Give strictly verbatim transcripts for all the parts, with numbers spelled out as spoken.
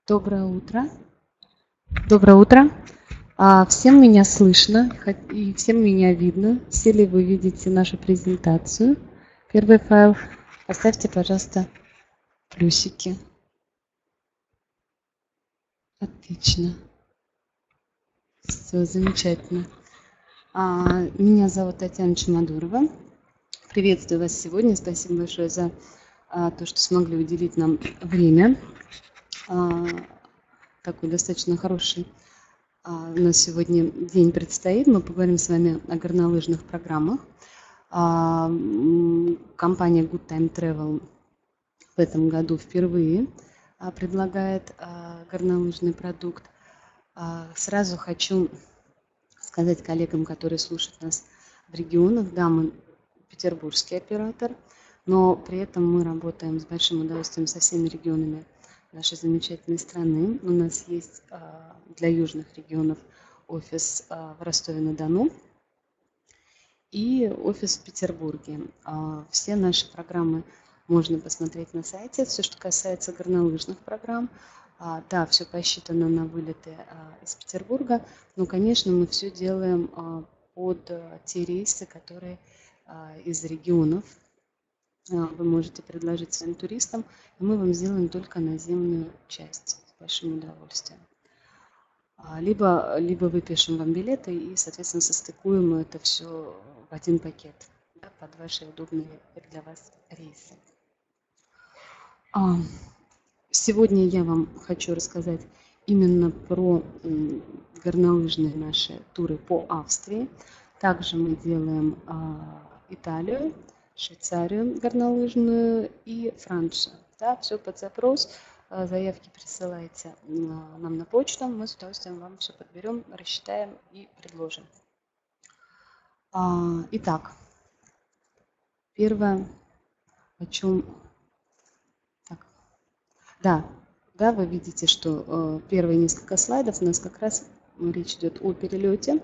Доброе утро. Доброе утро. А, Всем меня слышно хот- и всем меня видно. Все ли вы видите нашу презентацию? Первый файл. Поставьте, пожалуйста, плюсики. Отлично. Все замечательно. А, Меня зовут Татьяна Чемодурова. Приветствую вас сегодня. Спасибо большое за а, то, что смогли уделить нам время. А, Такой достаточно хороший А, У нас сегодня день предстоит. Мы поговорим с вами о горнолыжных программах. А, м, Компания Good Time Travel в этом году впервые а, предлагает а, горнолыжный продукт. А, Сразу хочу сказать коллегам, которые слушают нас в регионах, да, мы петербургский оператор, но при этом мы работаем с большим удовольствием со всеми регионами нашей замечательной страны. У нас есть а, для южных регионов офис а, в Ростове-на-Дону и офис в Петербурге. А, Все наши программы можно посмотреть на сайте. Все, что касается горнолыжных программ, а, да, все посчитано на вылеты а, из Петербурга, но, конечно, мы все делаем а, под а, те рейсы, которые а, из регионов а, вы можете предложить своим туристам, и мы вам сделаем только наземную часть с большим удовольствием. А, Либо, либо выпишем вам билеты и, соответственно, состыкуем это все в один пакет, да, под ваши удобные для вас рейсы. А, Сегодня я вам хочу рассказать именно про м, горнолыжные наши туры по Австрии. Также мы делаем а, Италию, Швейцарию горнолыжную и Францию. Да, все под запрос. А, Заявки присылайте на- нам на почту. Мы с удовольствием вам все подберем, рассчитаем и предложим. А, Итак, первое, о чем... Так, да, да, вы видите, что э, первые несколько слайдов у нас как раз м, речь идет о перелете.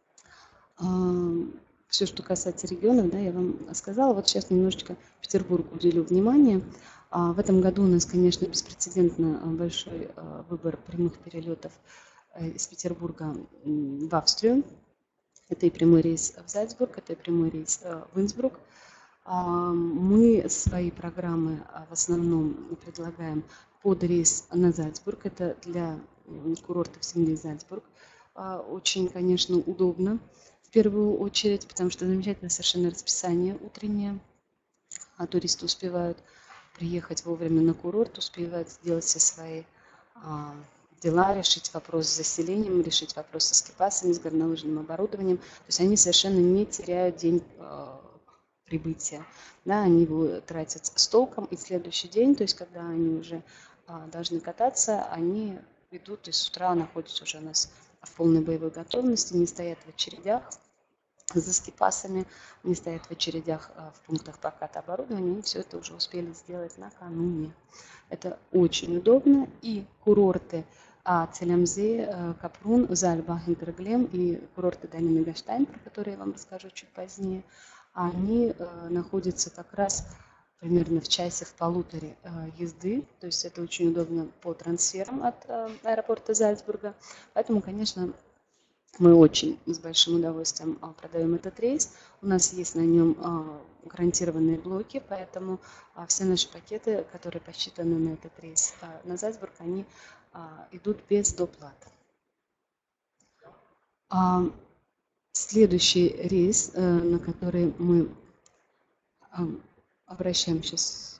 Все, что касается регионов, да, я вам сказала. Вот сейчас немножечко Петербургу уделю внимание. А, В этом году у нас, конечно, беспрецедентно а, большой а, выбор прямых перелетов э, из Петербурга м, в Австрию. Это и прямой рейс в Зальцбург, это и прямой рейс э, в Инсбрук. А, Мы свои программы а, в основном предлагаем под рейс на Зальцбург. Это для м, курортов земли Зальцбург. А, Очень, конечно, удобно в первую очередь, потому что замечательное совершенно расписание утреннее. А туристы успевают приехать вовремя на курорт, успевают сделать все свои а, дела, решить вопрос с заселением, решить вопрос со скипасами, с горнолыжным оборудованием. То есть они совершенно не теряют день а, прибытия. Да, они его тратят с толком, и в следующий день, то есть когда они уже а, должны кататься, они идут и с утра находятся уже у нас в полной боевой готовности, не стоят в очередях за скипасами, не стоят в очередях а, в пунктах проката оборудования, и все это уже успели сделать накануне. Это очень удобно, и курорты а, Целямзе, а, Капрун, Зальбах, Интерглем и курорты долины Гаштайн, про которые я вам расскажу чуть позднее, они а, находятся как раз примерно в часе, в полуторе а, езды, то есть это очень удобно по трансферам от а, аэропорта Зальцбурга, поэтому, конечно, мы очень с большим удовольствием а, продаем этот рейс. У нас есть на нем а, гарантированные блоки, поэтому а, все наши пакеты, которые посчитаны на этот рейс а, на Зальцбург, они а, идут без доплат. А, Следующий рейс, э, на который мы а, обращаем сейчас...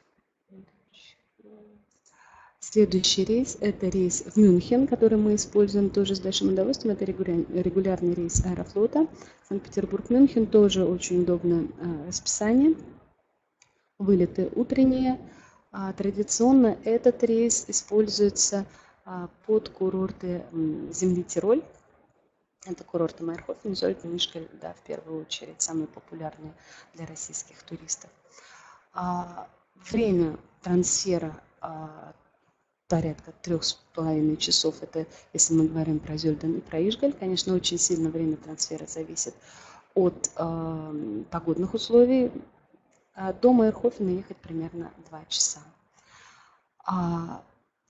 Следующий рейс – это рейс в Мюнхен, который мы используем тоже с большим удовольствием. Это регулярный рейс Аэрофлота. Санкт-Петербург-Мюнхен тоже очень удобное расписание. Вылеты утренние. А традиционно этот рейс используется а, под курорты м, земли Тироль. Это курорты Майерхофен, Зольт, Мишкель, да, в первую очередь, самые популярные для российских туристов. А, время трансфера а, порядка трех с половиной часов. Это если мы говорим про Зёльден и про Ишгаль. Конечно, очень сильно время трансфера зависит от э, погодных условий. А до Майерхофена ехать примерно два часа. А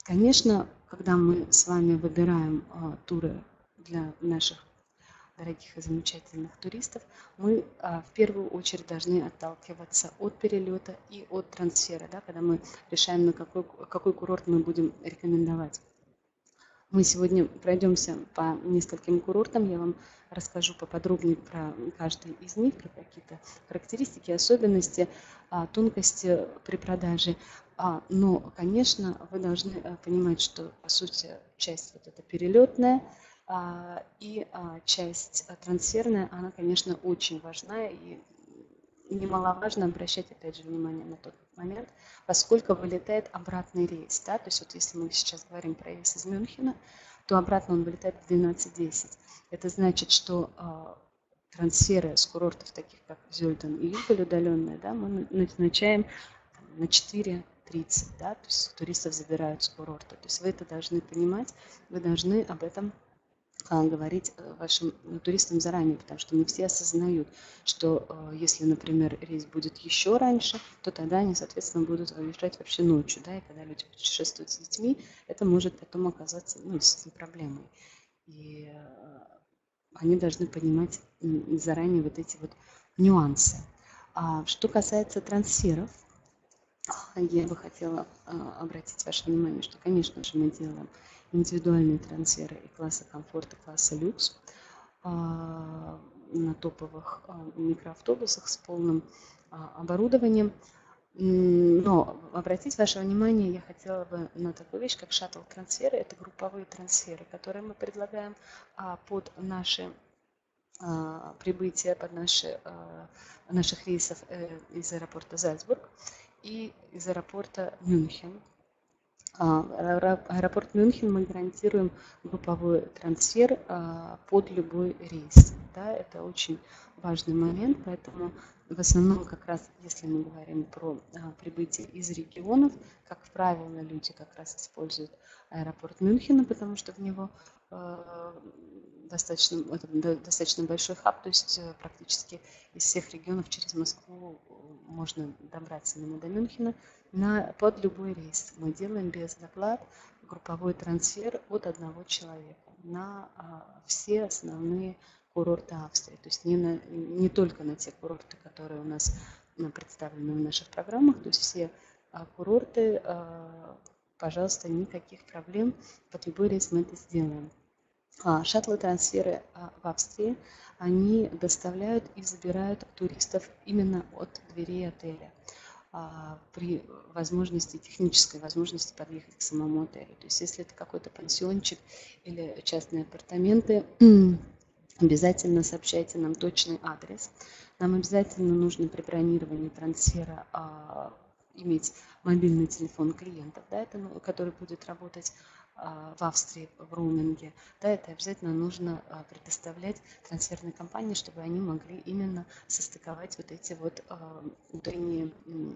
Конечно, когда мы с вами выбираем а, туры для наших дорогих и замечательных туристов, мы а, в первую очередь должны отталкиваться от перелета и от трансфера, да, когда мы решаем, на какой, какой курорт мы будем рекомендовать. Мы сегодня пройдемся по нескольким курортам, я вам расскажу поподробнее про каждый из них, про какие-то характеристики, особенности, а, тонкости при продаже. А, Но, конечно, вы должны а, понимать, что, по сути, часть вот эта перелетная а, и а, часть а, трансферная, она, конечно, очень важна, и немаловажно обращать, опять же, внимание на тот момент, поскольку вылетает обратный рейс. Да? То есть вот если мы сейчас говорим про рейс из Мюнхена, то обратно он вылетает в двенадцать десять. Это значит, что э, трансферы с курортов, таких как Зёльден и Юголь удаленные, да, мы назначаем на четыре тридцать. Да? То есть туристов забирают с курорта. То есть вы это должны понимать, вы должны об этом говорить вашим туристам заранее, потому что не все осознают, что если, например, рейс будет еще раньше, то тогда они, соответственно, будут выезжать вообще ночью, да, и когда люди путешествуют с детьми, это может потом оказаться, ну, действительно проблемой. И они должны понимать заранее вот эти вот нюансы. А что касается трансферов, я бы хотела а, обратить ваше внимание, что, конечно же, мы делаем индивидуальные трансферы и класса комфорта, класса люкс а, на топовых а, микроавтобусах с полным а, оборудованием. Но обратить ваше внимание я хотела бы на такую вещь, как шаттл-трансферы. Это групповые трансферы, которые мы предлагаем а, под наши а, прибытия, под наши, а, наших рейсов э, из аэропорта Зальцбург и из аэропорта Мюнхен. Аэропорт Мюнхен мы гарантируем групповой трансфер под любой рейс. Да, это очень важный момент, поэтому в основном как раз, если мы говорим про прибытие из регионов, как правило, люди как раз используют аэропорт Мюнхена, потому что в него достаточно, это достаточно большой хаб, то есть практически из всех регионов через Москву можно добраться именно до Мюнхена на, под любой рейс. Мы делаем без доклад групповой трансфер от одного человека на а, все основные курорты Австрии. То есть не, на, не только на те курорты, которые у нас а, представлены в наших программах, то есть все а, курорты, а, пожалуйста, никаких проблем, под любой рейс мы это сделаем. Шаттлы-трансферы в Австрии, они доставляют и забирают туристов именно от дверей отеля при возможности, технической возможности подъехать к самому отелю. То есть если это какой-то пансиончик или частные апартаменты, обязательно сообщайте нам точный адрес. Нам обязательно нужно при бронировании трансфера иметь мобильный телефон клиентов, да, это, который будет работать в Австрии в роуминге, да, это обязательно нужно предоставлять трансферной компании, чтобы они могли именно состыковать вот эти вот внутренние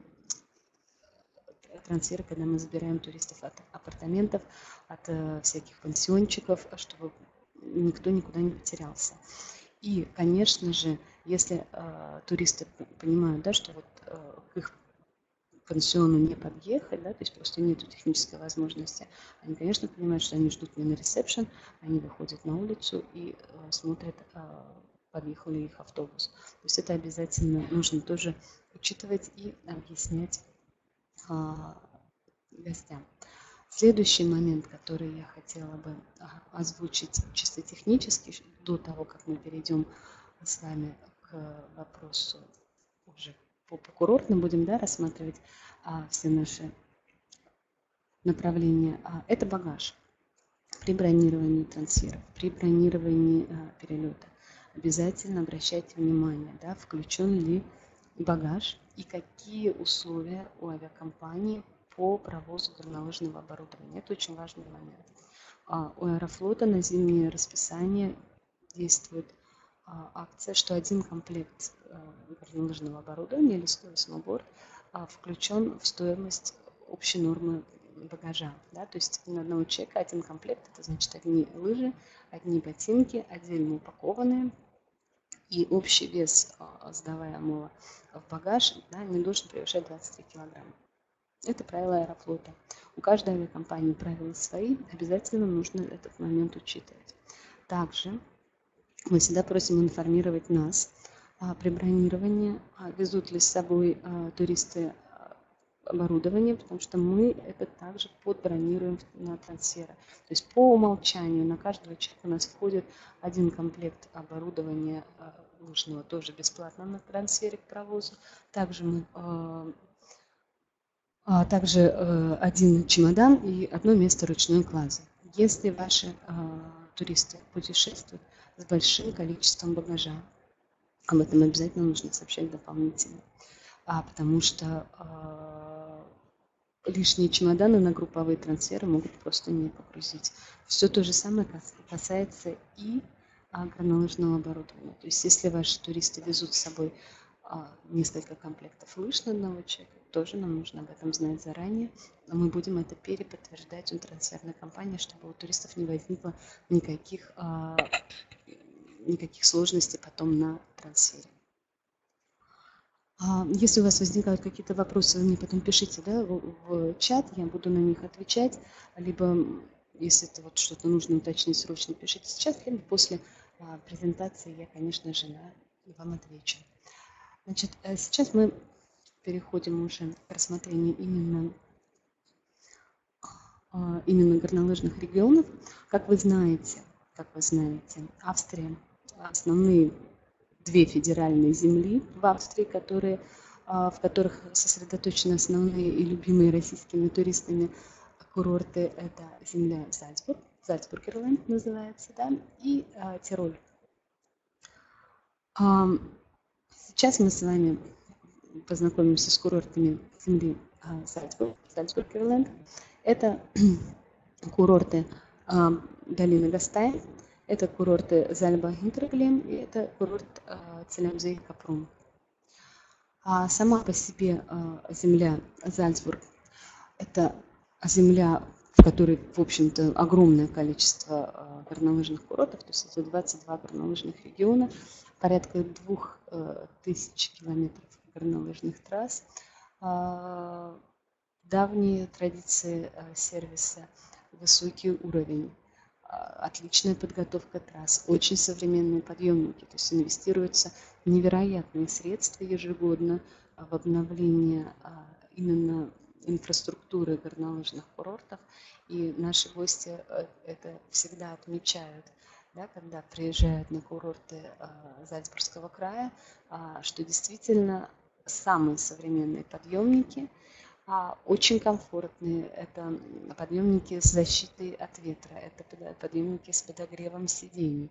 трансферы, когда мы забираем туристов от апартаментов, от всяких пансиончиков, чтобы никто никуда не потерялся. И, конечно же, если туристы понимают, да, что вот к их пансиону не подъехать, да, то есть просто нет технической возможности, они, конечно, понимают, что они ждут не на ресепшн, они выходят на улицу и э, смотрят, э, подъехал ли их автобус. То есть это обязательно нужно тоже учитывать и объяснять э, гостям. Следующий момент, который я хотела бы э, озвучить чисто технически, до того, как мы перейдем с вами к вопросу уже по, по курортным будем, да, рассматривать а, все наши направления. А, это багаж. При бронировании трансферов, при бронировании а, перелета обязательно обращайте внимание, да, включен ли багаж и какие условия у авиакомпании по провозу горнолыжного оборудования. Это очень важный момент. А, у Аэрофлота на зимнее расписание действует акция, что один комплект горнолыжного оборудования или сноуборд включен в стоимость общей нормы багажа. Да? То есть на одного человека один комплект, это значит одни лыжи, одни ботинки, отдельно упакованные, и общий вес сдаваемого в багаж, да, не должен превышать двадцать три килограмма. Это правила Аэрофлота. У каждой авиакомпании правила свои, обязательно нужно этот момент учитывать. Также мы всегда просим информировать нас при бронировании, везут ли с собой туристы оборудование, потому что мы это также подбронируем на трансферы. То есть по умолчанию на каждого человека у нас входит один комплект оборудования лыжного, тоже бесплатно на трансфере к провозу. Также мы а также э, один чемодан и одно место ручной клади. Если ваши э, туристы путешествуют с большим количеством багажа, об этом обязательно нужно сообщать дополнительно, а, потому что э, лишние чемоданы на групповые трансферы могут просто не погрузить. Все то же самое касается и а, горнолыжного оборудования. То есть если ваши туристы везут с собой а, несколько комплектов лыж на одного человека, тоже нам нужно об этом знать заранее. Но мы будем это переподтверждать у трансферной компании, чтобы у туристов не возникло никаких, а, никаких сложностей потом на трансфере. А, если у вас возникают какие-то вопросы, вы мне потом пишите, да, в, в чат, я буду на них отвечать, либо если это вот что-то нужно уточнить срочно, пишите сейчас, либо после а, презентации я, конечно же, на, вам отвечу. Значит, сейчас мы переходим уже к рассмотрению именно, именно горнолыжных регионов. Как вы знаете, как вы знаете, Австрия, основные две федеральные земли в Австрии, которые, в которых сосредоточены основные и любимые российскими туристами курорты. Это земля Зальцбург, Зальцбургерленд называется, да, и Тироль. Сейчас мы с вами познакомимся с курортами земли Зальцбург, Зальцбургерленд. Это курорты долины Гастайн, это курорты Зальба-Хинтерглем и это курорт Целямзей-Капрум. А сама по себе земля Зальцбург – это земля, в которой, в общем-то, огромное количество горнолыжных курортов, то есть это двадцать два горнолыжных региона, порядка двух тысяч километров горнолыжных трасс, давние традиции сервиса, высокий уровень, отличная подготовка трасс, очень современные подъемники, то есть инвестируются невероятные средства ежегодно в обновление именно инфраструктуры горнолыжных курортов, и наши гости это всегда отмечают, да, когда приезжают на курорты Зальцбургского края, что действительно самые современные подъемники, очень комфортные, это подъемники с защитой от ветра, это подъемники с подогревом сидений,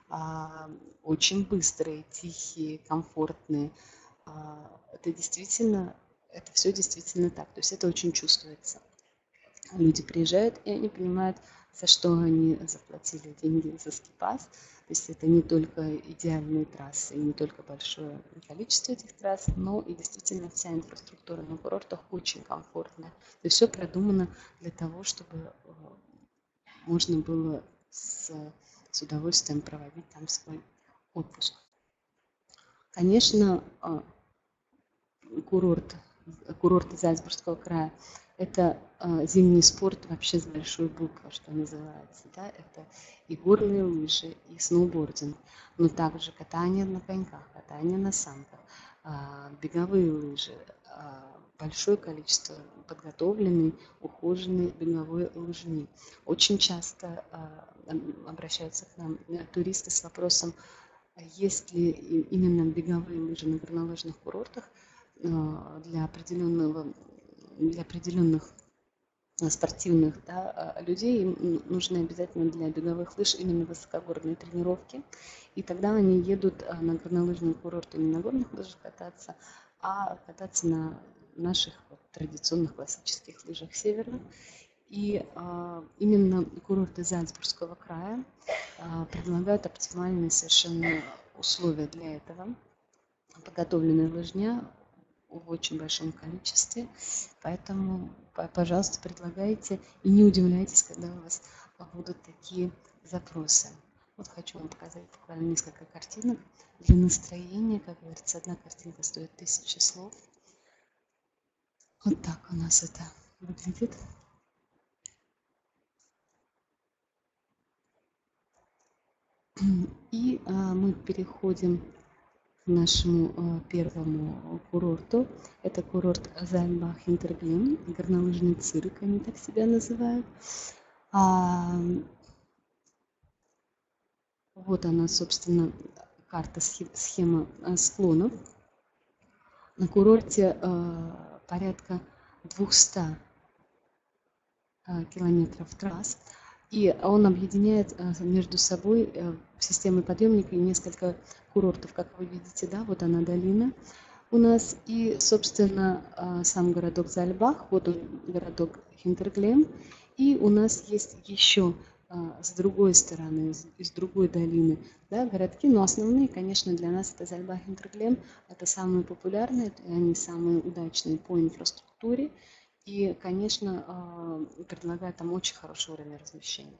очень быстрые, тихие, комфортные. Это действительно, это все действительно так, то есть это очень чувствуется. Люди приезжают, и они понимают, за что они заплатили деньги за скипас. То есть это не только идеальные трассы, и не только большое количество этих трасс, но и действительно вся инфраструктура на курортах очень комфортная. То есть все продумано для того, чтобы можно было с, с удовольствием проводить там свой отпуск. Конечно, курорт, курорты Зальцбургского края – это э, зимний спорт вообще с большой буквы, что называется. Да? Это и горные лыжи, и сноубординг, но также катание на коньках, катание на санках, э, беговые лыжи, э, большое количество подготовленной, ухоженной беговой лыжни. Очень часто э, обращаются к нам туристы с вопросом, есть ли именно беговые лыжи на горнолыжных курортах для определенного, для определенных спортивных, да, людей. Им нужны обязательно для беговых лыж именно высокогорные тренировки. И тогда они едут на горнолыжные курорты не на горных лыжах кататься, а кататься на наших вот традиционных классических лыжах северных. И а, именно курорты Зальцбургского края а, предлагают оптимальные совершенно условия для этого. Подготовленная лыжня в очень большом количестве, поэтому, пожалуйста, предлагайте и не удивляйтесь, когда у вас будут такие запросы. Вот хочу вам показать буквально несколько картинок для настроения. Как говорится, одна картинка стоит тысячи слов. Вот так у нас это выглядит. И а, мы переходим к нашему а, первому курорту. Это курорт Зальбах-Интерглим, горнолыжный цирк, они так себя называют. А, вот она, собственно, карта, схема склонов. На курорте а, порядка двухсот а, километров трасс. И он объединяет между собой системой подъемника несколько курортов, как вы видите, да, вот она долина у нас. И, собственно, сам городок Зальбах, вот он, городок Хинтерглем. И у нас есть еще с другой стороны, из другой долины, да, городки, но основные, конечно, для нас это Зальбах, Хинтерглем, это самые популярные, они самые удачные по инфраструктуре. И, конечно, предлагает там очень хороший уровень размещения.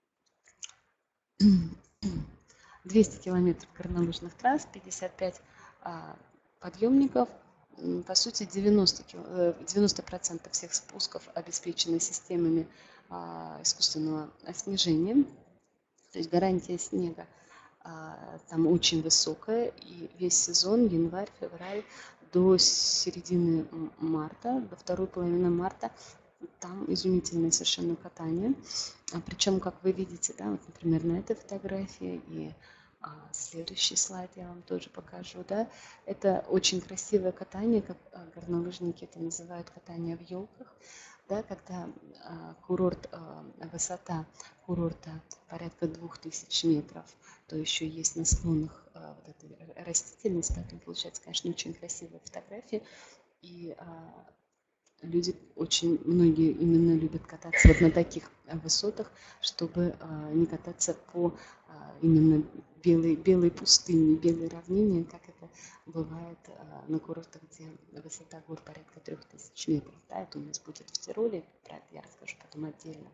двести километров горнолыжных трасс, пятьдесят пять подъемников. По сути, девяносто процентов всех спусков обеспечены системами искусственного снижения. То есть гарантия снега там очень высокая. И весь сезон, январь, февраль, до середины марта, до второй половины марта, там изумительное совершенно катание. Причем, как вы видите, да, вот, например, на этой фотографии и а, следующий слайд я вам тоже покажу, да, это очень красивое катание, как а, горнолыжники это называют катание в елках, да, когда а, курорт, а, высота курорта порядка двух тысяч метров, то еще есть на склонах а, вот эта растительность, поэтому получается, конечно, очень красивые фотографии. И а, люди очень, многие именно любят кататься вот на таких высотах, чтобы а, не кататься по а, именно белой, белой пустыне, белой равнине, как это бывает а, на курортах, где высота гор порядка трех тысяч метров. Да, это у нас будет в Тироле, про это я расскажу потом отдельно.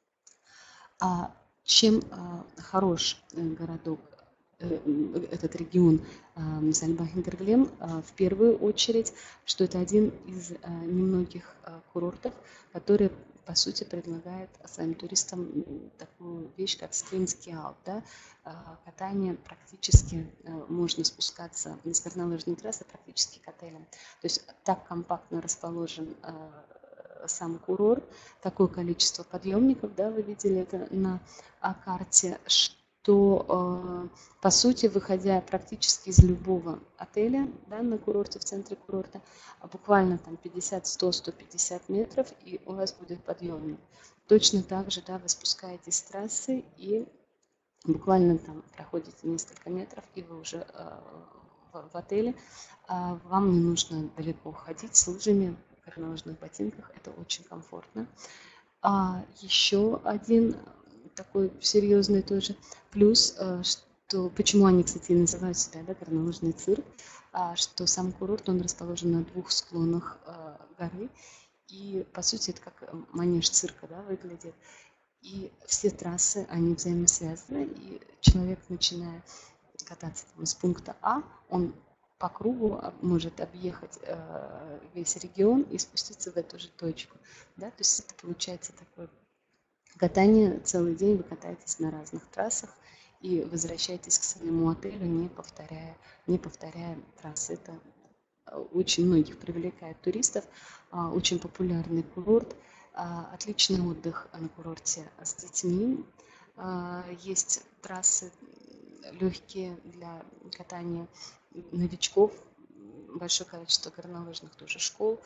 А чем а, хорош городок, этот регион Зальбах-Интерглем, в первую очередь, что это один из немногих курортов, который, по сути, предлагает своим туристам такую вещь, как скринский аут. Да? Катание практически можно спускаться с горнолыжной трассы практически к отелям. То есть так компактно расположен сам курорт, такое количество подъемников, да, вы видели это на карте, что, по сути, выходя практически из любого отеля, да, на курорте, в центре курорта, буквально там пятьдесят, сто, сто пятьдесят метров, и у вас будет подъемник. Точно так же, да, вы спускаетесь с трассы и буквально там проходите несколько метров, и вы уже в отеле. Вам не нужно далеко ходить с лыжами, в горнолыжных ботинках, это очень комфортно. А еще один такой серьезный тоже плюс, что почему они, кстати, называют себя, да, горнолыжный цирк, что сам курорт, он расположен на двух склонах горы, и по сути это как манеж цирка, да, выглядит. И все трассы, они взаимосвязаны, и человек, начиная кататься там, из пункта А, он по кругу может объехать э, весь регион и спуститься в эту же точку. Да? То есть это получается такое катание, целый день вы катаетесь на разных трассах и возвращаетесь к своему отелю, не повторяя, не повторяя трассы. Это очень многих привлекает туристов, очень популярный курорт, отличный отдых на курорте с детьми. Есть трассы легкие для катания новичков, большое количество горнолыжных тоже школ,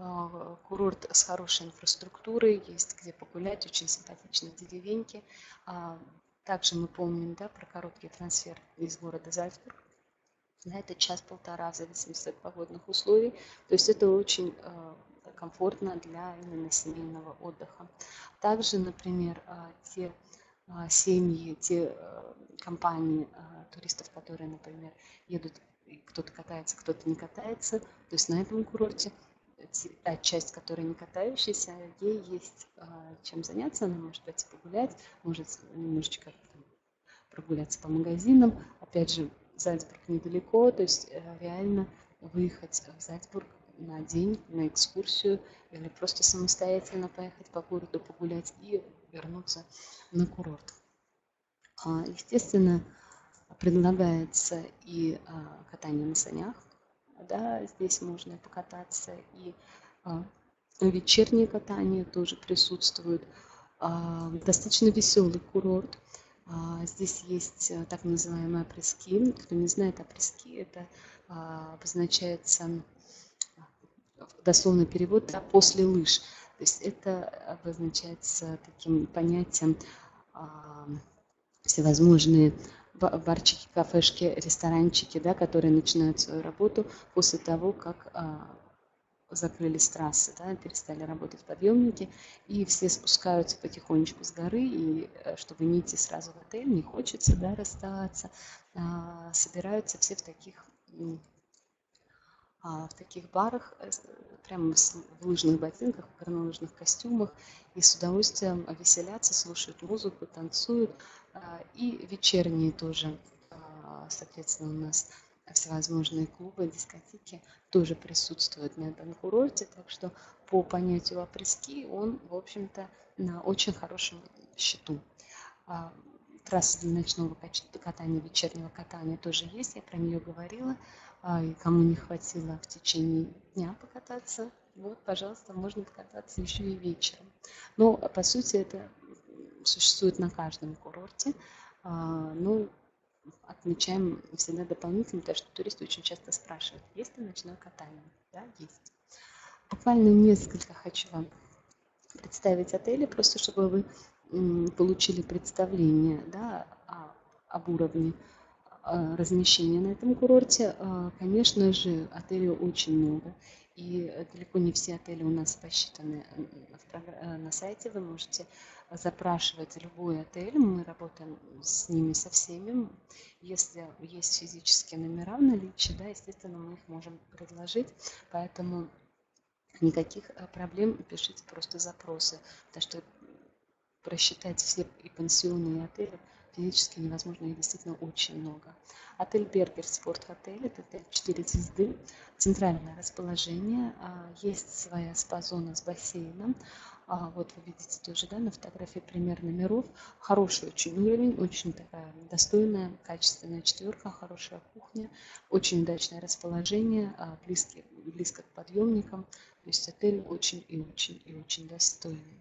курорт с хорошей инфраструктурой, есть где погулять, очень симпатичные деревеньки. Также мы помним, да, про короткий трансфер из города Зальцбург. Да, это час-полтора в зависимости от погодных условий. То есть это очень комфортно для именно семейного отдыха. Также, например, те семьи, те компании туристов, которые, например, едут, кто-то катается, кто-то не катается, то есть на этом курорте та часть, которая не катающаяся, ей есть чем заняться, она может пойти погулять, может немножечко прогуляться по магазинам. Опять же, Зальцбург недалеко, то есть реально выехать в Зальцбург на день, на экскурсию, или просто самостоятельно поехать по городу погулять и вернуться на курорт. Естественно, предлагается и катание на санях, да, здесь можно покататься, и вечернее катание тоже присутствует. Достаточно веселый курорт. Здесь есть так называемые апрески. Кто не знает, апрески — это обозначается, дословный перевод, да, после лыж. То есть это обозначается таким понятием всевозможные барчики, кафешки, ресторанчики, да, которые начинают свою работу после того, как закрылись трассы, да, перестали работать подъемники, и все спускаются потихонечку с горы, и чтобы не идти сразу в отель, не хочется, да, расставаться, а, собираются все в таких, а, в таких барах, прямо в лыжных ботинках, в горнолыжных костюмах, и с удовольствием веселятся, слушают музыку, танцуют, а, и вечерние тоже, а, соответственно, у нас всевозможные клубы, дискотеки тоже присутствуют на этом курорте, так что по понятию апрески он, в общем-то, на очень хорошем счету. Трасса для ночного катания, вечернего катания тоже есть, я про нее говорила, и кому не хватило в течение дня покататься, вот, пожалуйста, можно покататься еще и вечером. Но, по сути, это существует на каждом курорте, ну, отмечаем всегда дополнительно, потому что туристы очень часто спрашивают, есть ли ночное катание? Да, есть. Буквально несколько хочу вам представить отели, просто чтобы вы получили представление, да, об уровне размещения на этом курорте. Конечно же, отелей очень много, и далеко не все отели у нас посчитаны на сайте. Вы можете запрашивать любой отель, мы работаем с ними со всеми. Если есть физические номера в наличии, да, естественно, мы их можем предложить, поэтому никаких проблем, пишите просто запросы, потому что просчитать все и пансионы, и отели физически невозможно, их действительно очень много. Отель Бергер Спорт Отель, это отель четыре звезды, центральное расположение, есть своя спа-зона с бассейном. Вот вы видите тоже, да, на фотографии пример номеров. Хороший очень уровень, очень такая достойная, качественная четверка, хорошая кухня, очень удачное расположение, близко, близко к подъемникам. То есть отель очень и очень и очень достойный.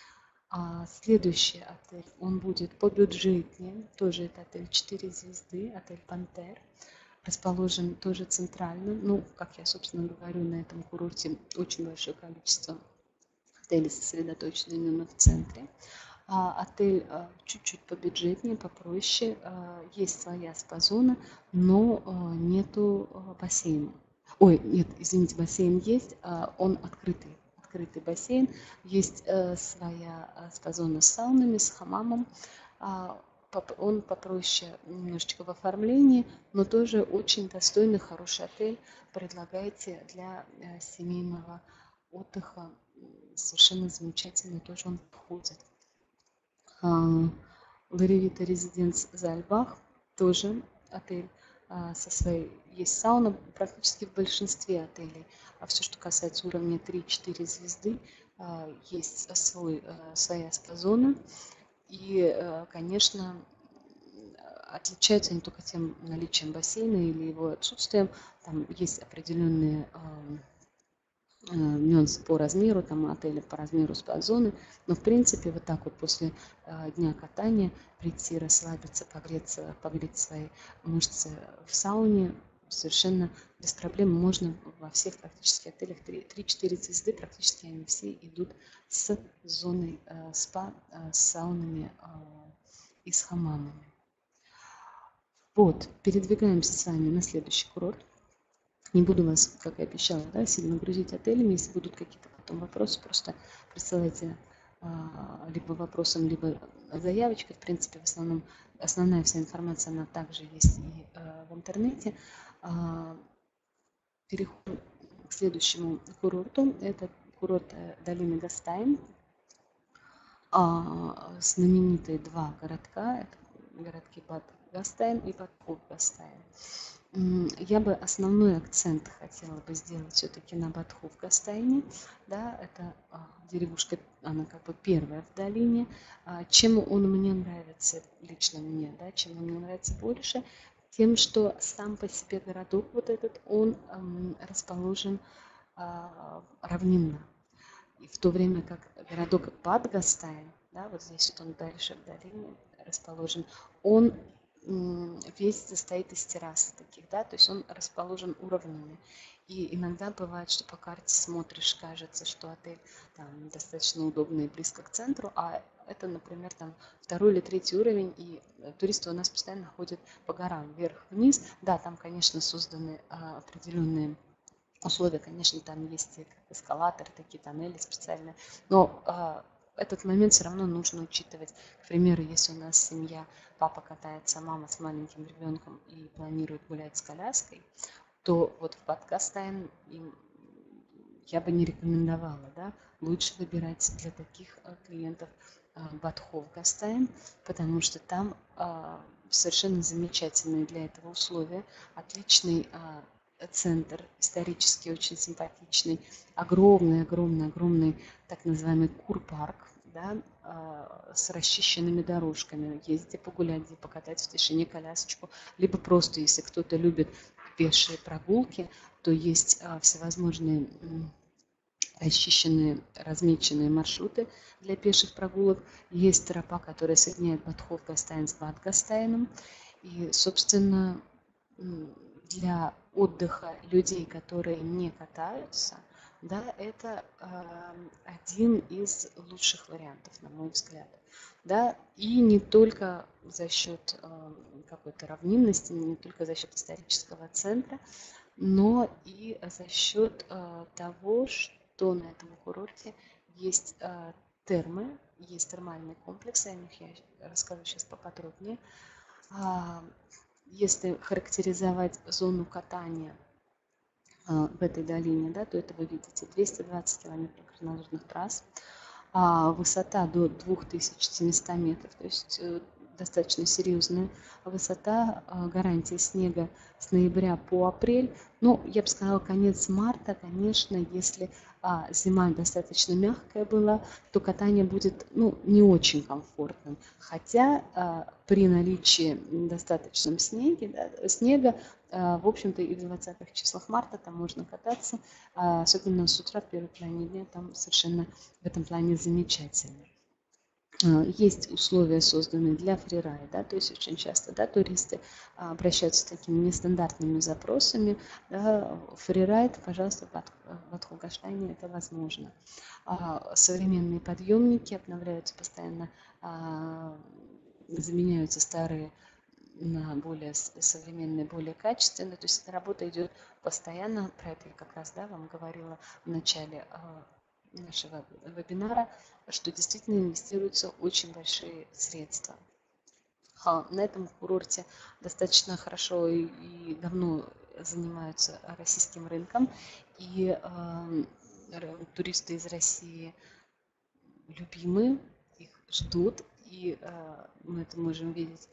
А следующий отель, он будет побюджетнее, тоже это отель четыре звезды, отель Пантер, расположен тоже центрально. Ну, как я, собственно, говорю, на этом курорте очень большое количество отелей сосредоточено именно в центре. А отель а, чуть-чуть побюджетнее, попроще, а, есть своя спа-зона, но а, нету а, бассейна. Ой, нет, извините, бассейн есть, а, он открытый. Открытый бассейн, есть э, своя спа-зона с саунами, с хамамом, а, он попроще немножечко в оформлении, но тоже очень достойный, хороший отель предлагаете для э, семейного отдыха, совершенно замечательно тоже он входит. Ларивита Резиденс Зальбах, тоже отель со своей, есть сауна практически в большинстве отелей, а все, что касается уровня три-четыре звезды, есть свой, своя спа-зона, и, конечно, отличаются они только тем наличием бассейна или его отсутствием, там есть определенные нюансы по размеру, там отели по размеру спа-зоны, но в принципе вот так вот после э, дня катания прийти, расслабиться, погреться, погреть свои мышцы в сауне совершенно без проблем можно во всех практически отелях три-четыре звезды, практически они все идут с зоной э, спа, э, с саунами э, и с хамамами. Вот, передвигаемся с вами на следующий курорт. Не буду вас, как и обещала, да, сильно грузить отелями. Если будут какие-то потом вопросы, просто присылайте а, либо вопросом, либо заявочкой. В принципе, в основном, основная вся информация, она также есть и а, в интернете. А, переходим к следующему курорту. Это курорт долины Гастайн. А, знаменитые два городка. Это городки Бад Гастайн и Бад Гастайн. я бы основной акцент хотела бы сделать все-таки на Батху в Гастайне. Да, это а, деревушка, она как бы первая в долине. А, чем он мне нравится, лично мне, да, чем он мне нравится больше? Тем, что сам по себе городок вот этот, он эм, расположен а, равнинно. И в то время как городок Бад Гастайн, да, вот здесь вот он дальше в долине расположен, он весь состоит из террас таких, да, то есть он расположен уровнями. И иногда бывает, что по карте смотришь, кажется, что отель там достаточно удобный и близко к центру, а это, например, там второй или третий уровень, и туристы у нас постоянно ходят по горам вверх-вниз. Да, там, конечно, созданы а, определенные условия, конечно, там есть и эскалаторы, такие тоннели специальные, но а, этот момент все равно нужно учитывать. К примеру, если у нас семья, папа катается, мама с маленьким ребенком и планирует гулять с коляской, то вот в Бад-Гастайн им я бы не рекомендовала, да, лучше выбирать для таких клиентов Батхов Гастайн, потому что там а, совершенно замечательные для этого условия, отличный а, центр, исторически очень симпатичный, огромный, огромный, огромный так называемый Кур-парк, да, а, с расчищенными дорожками, ездите погулять, где покатать в тишине колясочку, либо просто, если кто-то любит пешие прогулки, то есть а, всевозможные расчищенные, размеченные маршруты для пеших прогулок. Есть тропа, которая соединяет Батхов Гастайн с Бад Гастайном. И, собственно, для отдыха людей, которые не катаются, да, это э, один из лучших вариантов, на мой взгляд. Да, и не только за счет э, какой-то равнинности, не только за счет исторического центра, но и за счет э, того, что на этом курорте есть э, термы, есть термальные комплексы, о них я расскажу сейчас поподробнее. А, если характеризовать зону катания а, в этой долине, да, то это вы видите двести двадцать километров горнолыжных трасс, а высота до двух тысяч семисот метров, то есть э, достаточно серьезная высота, э, гарантия снега с ноября по апрель. Ну, я бы сказала, конец марта, конечно, если а, зима достаточно мягкая была, то катание будет, ну, не очень комфортным. Хотя а, при наличии достаточном снеге, да, снега, а, в общем-то, и в двадцатых числах марта там можно кататься, а, особенно с утра в первой половине дня, там совершенно в этом плане замечательно. Есть условия, созданные для фрирайда, да, то есть очень часто, да, туристы обращаются с такими нестандартными запросами. Да, фрирайд, пожалуйста, в Батху Гаштайне это возможно. Современные подъемники обновляются постоянно, заменяются старые на более современные, более качественные. То есть эта работа идет постоянно. Про это я как раз, да, вам говорила в начале нашего вебинара, что действительно инвестируются очень большие средства. На этом курорте достаточно хорошо и, и давно занимаются российским рынком, и э, туристы из России любимы, их ждут, и э, мы это можем видеть,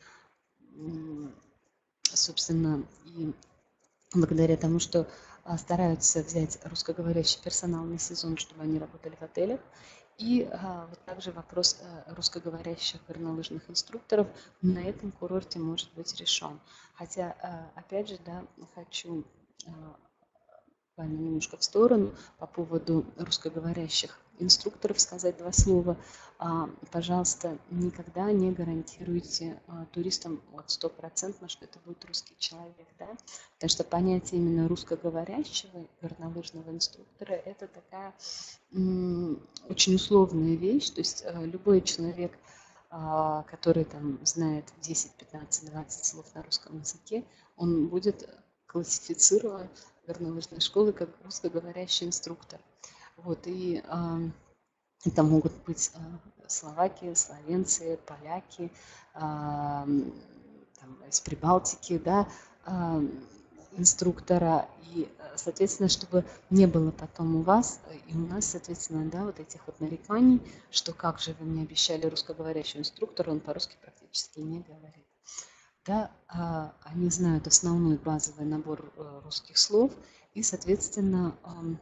собственно, и благодаря тому, что стараются взять русскоговорящий персонал на сезон, чтобы они работали в отелях. И а, вот также вопрос а, русскоговорящих горнолыжных инструкторов на этом курорте может быть решен. Хотя, а, опять же, да, хочу а, буквально немножко в сторону по поводу русскоговорящих инструкторов сказать два слова. А, пожалуйста, никогда не гарантируйте а, туристам вот стопроцентно, что это будет русский человек, да? Потому что понятие именно русскоговорящего горнолыжного инструктора – это такая м, очень условная вещь. То есть а, любой человек, а, который там знает десять, пятнадцать, двадцать слов на русском языке, он будет классифицирован горнолыжной школы как русскоговорящий инструктор. Вот, и а, это могут быть а, словаки, словенцы, поляки, а, там, из Прибалтики, да, а, инструктора. И, соответственно, чтобы не было потом у вас и у нас, соответственно, да, вот этих вот нареканий, что как же вы мне обещали русскоговорящего инструктора, он по-русски практически не говорит. да, а, они знают основной базовый набор э, русских слов и, соответственно, ам,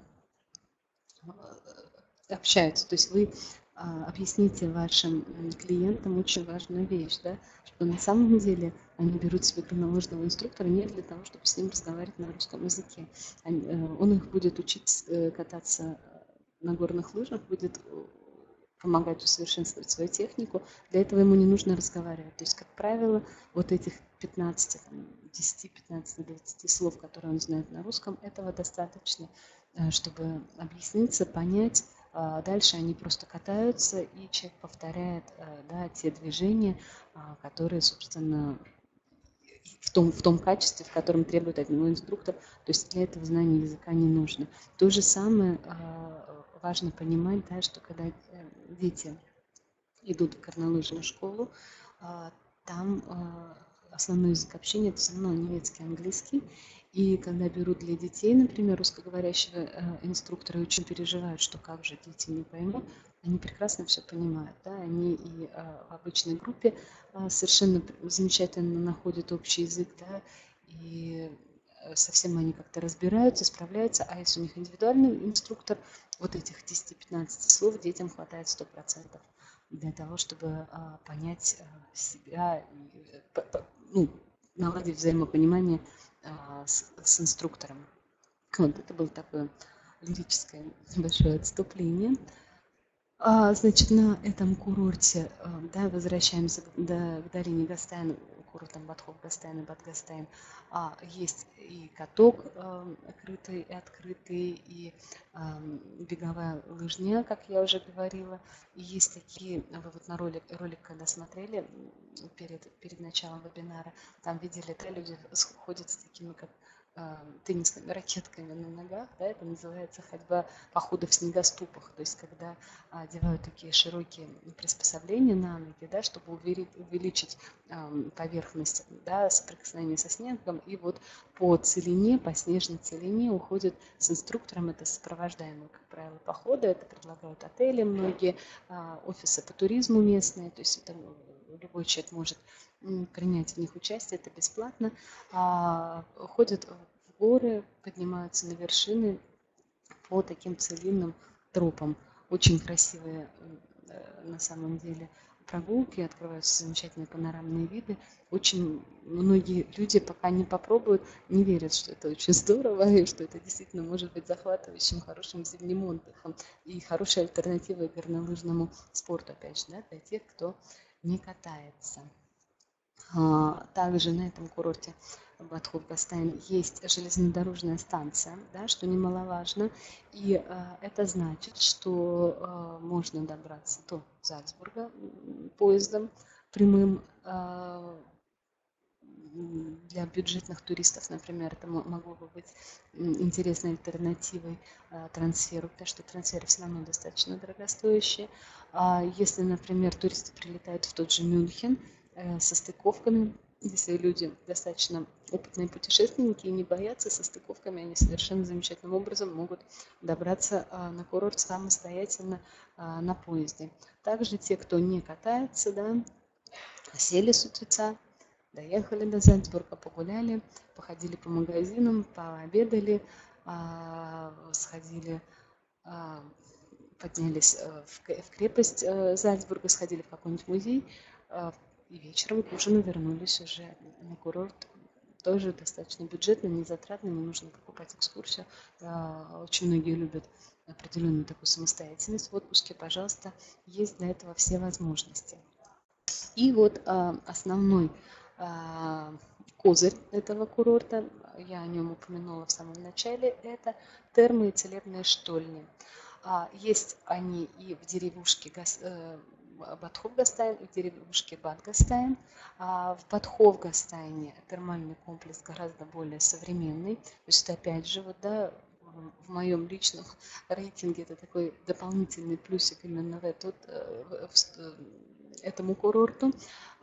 э, общаются. То есть вы а, объясните вашим м, клиентам очень важную вещь, да, что на самом деле они берут себе горнолыжного инструктора не для того, чтобы с ним разговаривать на русском языке. Они, э, он их будет учить э, кататься на горных лыжах, будет э, помогать усовершенствовать свою технику. Для этого ему не нужно разговаривать. То есть, как правило, вот этих пятнадцати, там, десяти, пятнадцати, двадцати слов, которые он знает на русском, этого достаточно, э, чтобы объясниться, понять. А дальше они просто катаются, и человек повторяет, э, да, те движения, а, которые, собственно, в том, в том качестве, в котором требует от него инструктор. То есть для этого знания языка не нужно. То же самое а, важно понимать, да, что когда э, дети идут в горнолыжную школу, а, там а, основной язык общения это все равно немецкий, английский. И когда берут для детей, например, русскоговорящего э, инструктора, и очень переживают, что как же дети не поймут, они прекрасно все понимают. Да? Они и э, в обычной группе э, совершенно замечательно находят общий язык, да? И э, совсем они как-то разбираются, справляются. А если у них индивидуальный инструктор, вот этих десяти-пятнадцати слов детям хватает сто процентов для того, чтобы а, понять а, себя, и, по, по, ну, наладить взаимопонимание а, с, с инструктором. Вот это было такое лирическое небольшое отступление. А, значит, на этом курорте, а, да, возвращаемся к, да, к долине Гастайн, курортом Батхов-Гастайн и Бат-Гастайн, а, есть и каток а, крытый и открытый, и а, беговая лыжня, как я уже говорила. И есть такие, вы вот на ролик, ролик когда смотрели перед, перед началом вебинара, там видели, да, люди ходят с такими, как теннисными ракетками на ногах, да, это называется ходьба по ходу в снегоступах, то есть когда а, одевают такие широкие приспособления на ноги, да, чтобы увеличить, увеличить а, поверхность, да, соприкосновения со снегом, и вот по целине, по снежной целине уходит с инструктором, это сопровождаемые, как правило, походы, это предлагают отели многие, а, офисы по туризму местные, то есть это любой человек может принять в них участие, это бесплатно, а, ходят в горы, поднимаются на вершины по таким целинным тропам. Очень красивые на самом деле прогулки, открываются замечательные панорамные виды. Очень многие люди, пока не попробуют, не верят, что это очень здорово и что это действительно может быть захватывающим, хорошим зимним отдыхом и хорошей альтернативой горнолыжному спорту, опять же, да, для тех, кто не катается. Также на этом курорте Батхов-Гастайн есть железнодорожная станция, да, что немаловажно. И э, это значит, что э, можно добраться до Зальцбурга поездом прямым. Э, для бюджетных туристов, например, это могло бы быть интересной альтернативой э, трансферу, потому что трансферы все равно достаточно дорогостоящие. А если, например, туристы прилетают в тот же Мюнхен э, со стыковками, если люди достаточно опытные путешественники и не боятся, со стыковками они совершенно замечательным образом могут добраться э, на курорт самостоятельно э, на поезде. Также те, кто не катается, да, сели с утреца, доехали до Зальцбурга, погуляли, походили по магазинам, пообедали, сходили, поднялись в крепость Зальцбурга, сходили в какой-нибудь музей и вечером к ужину вернулись уже на курорт. Тоже достаточно бюджетно, не затратно, не нужно покупать экскурсию. Очень многие любят определенную такую самостоятельность в отпуске. Пожалуйста, есть для этого все возможности. И вот основной козырь этого курорта, я о нем упомянула в самом начале, это термы и целебные штольни. Есть они и в деревушке Батхов-Гастайн, и в деревушке Бат-Гастайн. В Батхов-Гастайне термальный комплекс гораздо более современный. То есть это опять же, вот, да, в моем личном рейтинге это такой дополнительный плюсик именно в этот, в, этому курорту.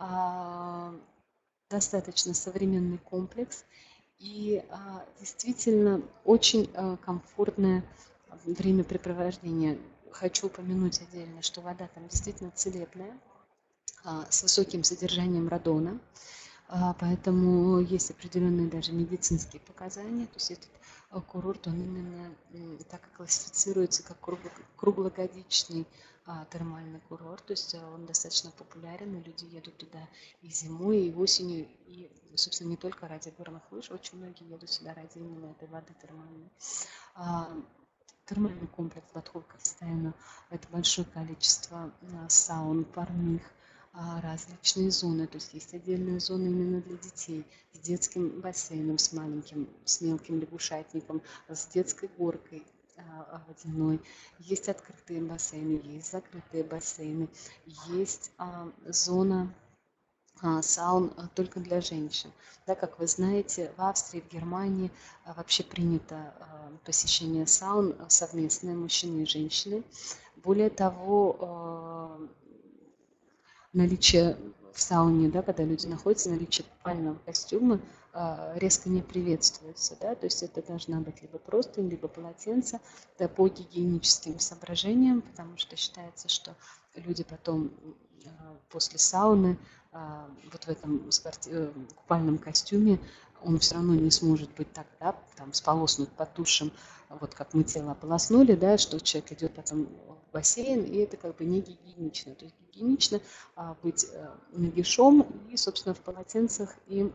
Достаточно современный комплекс и а, действительно очень а, комфортное времяпрепровождение. Хочу упомянуть отдельно, что вода там действительно целебная, а, с высоким содержанием радона. А, Поэтому есть определенные даже медицинские показания. То есть этот а, курорт, он именно м, так и классифицируется как кругло- круглогодичный а, термальный курорт. То есть а, он достаточно популярен, и люди едут туда и зимой, и осенью, и, собственно, не только ради горных лыж. Очень многие едут сюда ради именно этой воды термальной. А, Термальный комплекс Батховка-Стена — это большое количество а, саун, парных, а, различные зоны. То есть есть отдельная зона именно для детей с детским бассейном, с маленьким, с мелким лягушатником, с детской горкой а, водяной. Есть открытые бассейны, есть закрытые бассейны, есть а, зона а, саун а, только для женщин. Да, как вы знаете, в Австрии, в Германии а, вообще принято а, посещение саун а, совместное мужчины и женщины. Более того, а, наличие в сауне, да, когда люди находятся, наличие купального костюма а, резко не приветствуется, да, то есть это должна быть либо простынь, либо полотенце, да, по гигиеническим соображениям, потому что считается, что люди потом а, после сауны а, вот в этом спорти- э, купальном костюме он все равно не сможет быть так, да, там, сполоснут под душем, вот как мы тело ополоснули, да, что человек идет потом в бассейн, и это как бы не гигиенично. То есть гигиенично а, быть а, нагишом и, собственно, в полотенцах, и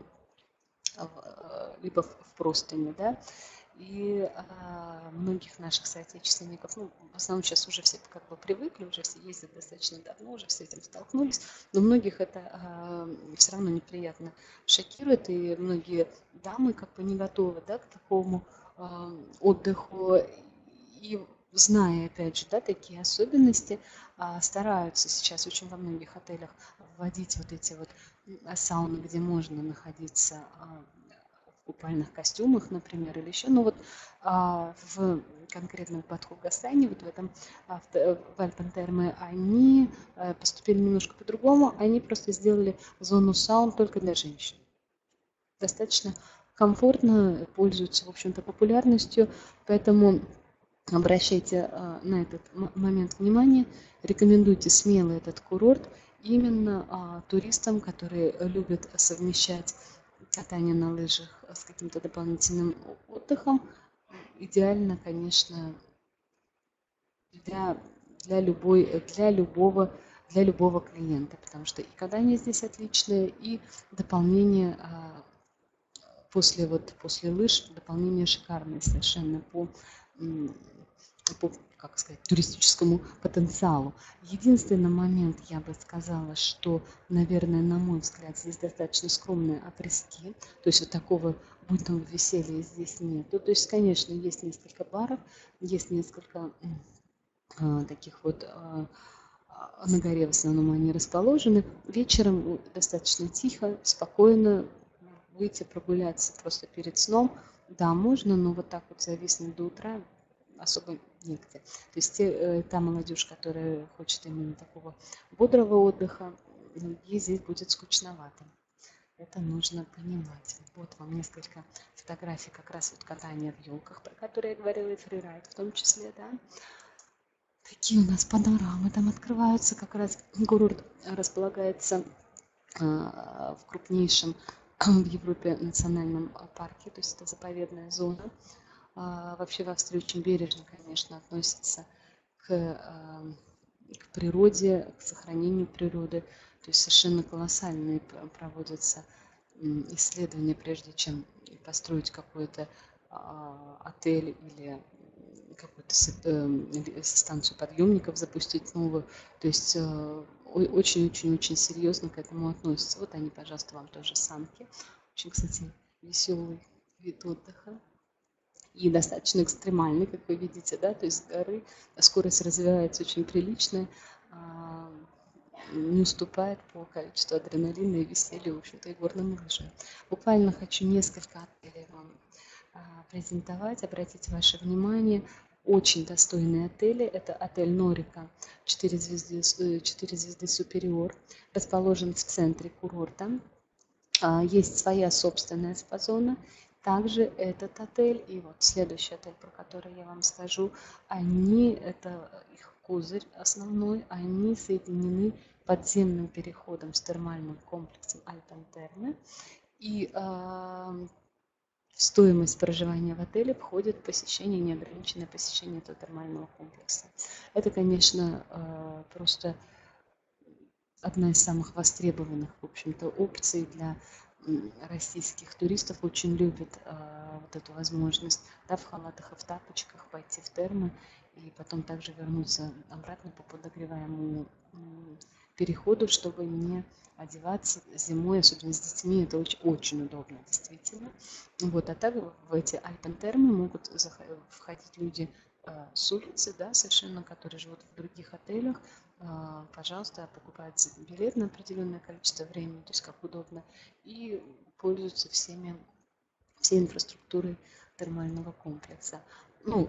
а, либо в, в простыне, да. И а, многих наших соотечественников, ну, в основном сейчас уже все как бы привыкли, уже все ездят достаточно давно, уже с этим столкнулись, но многих это а, все равно неприятно шокирует, и многие дамы как бы не готовы, да, к такому а, отдыху, и зная, опять же, да, такие особенности, а, стараются сейчас очень во многих отелях вводить вот эти вот сауны, где можно находиться а, в купальных костюмах, например, или еще. Но вот а, в конкретном Бадху-Гасайне, вот в этом а, в, в Альпентерме, они а, поступили немножко по-другому. Они просто сделали зону саун только для женщин. Достаточно комфортно, пользуются, в общем-то, популярностью, поэтому обращайте а, на этот момент внимание, рекомендуйте смело этот курорт именно а, туристам, которые любят совмещать катание на лыжах с каким-то дополнительным отдыхом. Идеально, конечно, для, для, любой, для, любого, для любого клиента, потому что и катание здесь отличное, и дополнение а, после, вот, после лыж, дополнение шикарное совершенно по по, как сказать, туристическому потенциалу. Единственный момент, я бы сказала, что, наверное, на мой взгляд, здесь достаточно скромные апрески, то есть вот такого буйного веселья здесь нет. То есть, конечно, есть несколько баров, есть несколько а, таких вот а, на горе в основном они расположены. Вечером достаточно тихо, спокойно выйти прогуляться просто перед сном. Да, можно, но вот так вот зависнуть до утра особо негде. То есть те, та молодежь, которая хочет именно такого бодрого отдыха, ей здесь будет скучновато. Это нужно понимать. Вот вам несколько фотографий как раз вот катания в елках, про которые я говорила, и фрирайд в том числе, да. Такие у нас панорамы там открываются. Как раз курорт располагается а, в крупнейшем в Европе национальном парке, то есть это заповедная зона. А, вообще в Австрии очень бережно, конечно, относятся к, а, к природе, к сохранению природы. То есть совершенно колоссальные проводятся исследования, прежде чем построить какой-то а, отель или какую-то станцию подъемников запустить новую. То есть очень-очень-очень серьезно к этому относятся. Вот они, пожалуйста, вам тоже санки. Очень, кстати, веселый вид отдыха. И достаточно экстремальный, как вы видите, да, то есть с горы скорость развивается очень приличная, не уступает по количеству адреналина и веселья, в общем-то, и горным лыжам. Буквально хочу несколько отелей вам презентовать, обратить ваше внимание. Очень достойные отели. Это отель Норика, четыре звезды, четыре звезды Супериор, расположен в центре курорта. Есть своя собственная спа-зона. Также этот отель и вот следующий отель, про который я вам скажу, они, это их козырь основной, они соединены подземным переходом с термальным комплексом Альпентерме. И э, в стоимость проживания в отеле входит посещение, неограниченное посещение этого термального комплекса. Это, конечно, э, просто одна из самых востребованных, в общем-то, опций для российских туристов. Очень любят э, вот эту возможность, да, в халатах и в тапочках пойти в термы и потом также вернуться обратно по подогреваемому переходу, чтобы не одеваться зимой, особенно с детьми. Это очень, очень удобно, действительно. Вот, а также в эти альпентермы могут входить люди э, с улицы, да, совершенно, которые живут в других отелях. Э, пожалуйста, покупают билет на определенное количество времени, то есть как удобно, и пользуются всеми, всей инфраструктурой термального комплекса. Ну,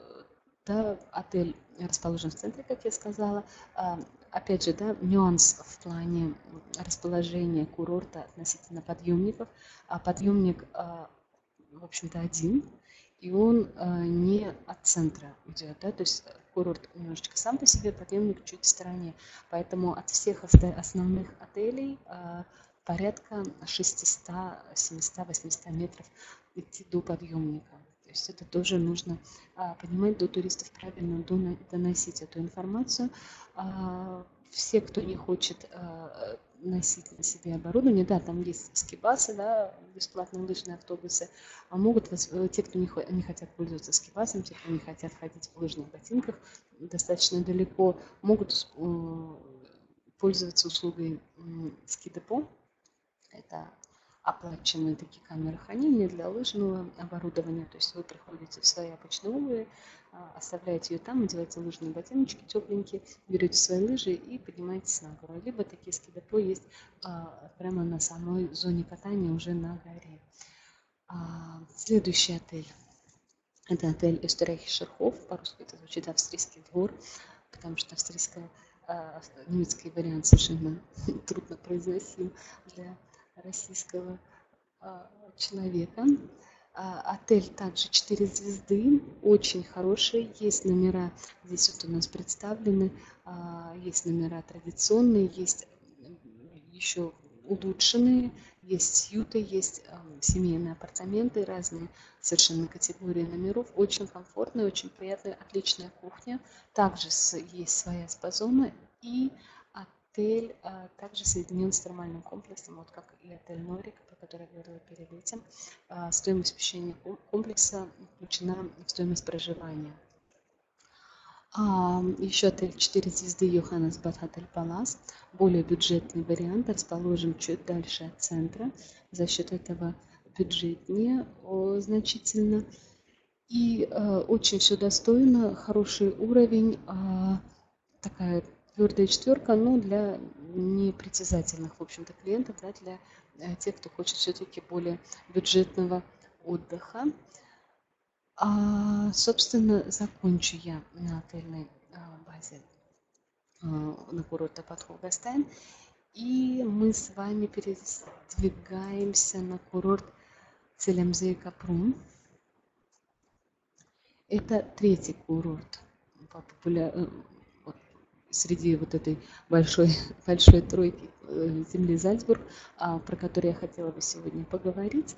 да, отель расположен в центре, как я сказала. Опять же, да, нюанс в плане расположения курорта относительно подъемников. А подъемник, в общем-то, один, и он не от центра идет, да, то есть курорт немножечко сам по себе, подъемник чуть в стороне. Поэтому от всех основных отелей порядка шестьсот, семьсот, восемьсот метров идти до подъемника. То есть это тоже нужно а, понимать, до туристов правильно доносить эту информацию. А, все, кто не хочет а, носить на себе оборудование, да, там есть скибасы, да, бесплатные лыжные автобусы, а могут, те, кто не, не хотят пользоваться скибасом, те, кто не хотят ходить в лыжных ботинках достаточно далеко, могут э, пользоваться услугой э, ски-депо. Это оплаченные такие камеры хранения для лыжного оборудования. То есть вы приходите в свои обычные обуви, оставляете ее там, надеваете лыжные ботиночки тепленькие, берете свои лыжи и поднимаетесь на гору. Либо такие ски-депо есть а, прямо на самой зоне катания, уже на горе. А, следующий отель. Это отель Österreichischer Hof. По-русски это звучит австрийский двор, потому что австрийская, а, немецкий вариант совершенно трудно произносим для российского а, человека. А, отель также четыре звезды, очень хороший, есть номера, здесь вот у нас представлены, а, есть номера традиционные, есть еще улучшенные, есть сьюты, есть а, семейные апартаменты, разные совершенно категории номеров, очень комфортная, очень приятная, отличная кухня, также с, есть своя спа-зона, и отель а, также соединен с термальным комплексом, вот как и отель Норик, про который я говорила перед этим. А, стоимость посещения комплекса включена в стоимость проживания. А, еще отель четыре звезды Йоханнесбад Отель Палас, более бюджетный вариант, расположен чуть дальше от центра, за счет этого бюджетнее о, значительно. И а, очень все достойно, хороший уровень, а, такая твердая четверка, но для непритязательных, в общем-то, клиентов, да, для э, тех, кто хочет все-таки более бюджетного отдыха. А, собственно, закончу я на отельной а, базе а, на курорте Бад-Холгастайн. И мы с вами передвигаемся на курорт Целямзей-Капрун. Это третий курорт по популярности среди вот этой большой, большой тройки земли Зальцбург, про который я хотела бы сегодня поговорить.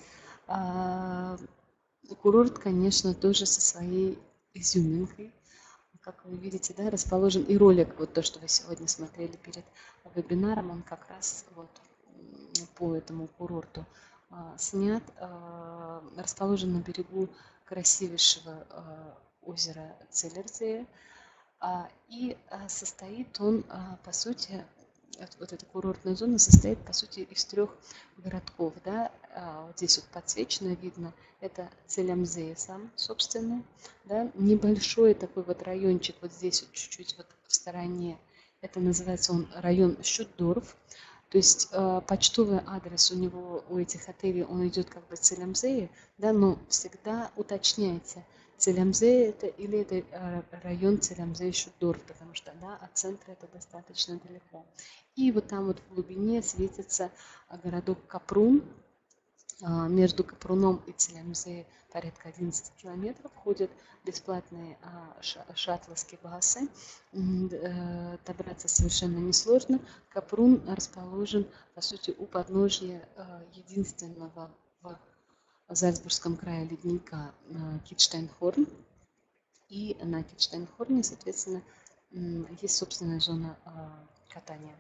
Курорт, конечно, тоже со своей изюминкой. Как вы видите, да, расположен и ролик, вот то, что вы сегодня смотрели перед вебинаром, он как раз вот по этому курорту снят. Расположен на берегу красивейшего озера Целлерзее. И состоит он, по сути, вот эта курортная зона состоит, по сути, из трех городков. Да? Вот здесь вот подсвечено видно, это Целямзей сам, собственно. Да? Небольшой такой вот райончик вот здесь вот чуть-чуть вот в стороне. Это называется он район Щутдорф. То есть почтовый адрес у него, у этих отелей, он идет как бы Целямзее, да, но всегда уточняйте, Целямзей это или это район Целямзей-Щутдорф, потому что, да, от центра это достаточно далеко. И вот там вот в глубине светится городок Капрун. Между Капруном и Целямзе порядка одиннадцати километров ходят бесплатные шаттлы с басы. Добраться совершенно несложно. Капрун расположен, по сути, у подножья единственного в Зальцбургском крае ледника Китштейнхорн. И на Китштейнхорне, соответственно, есть собственная зона катания.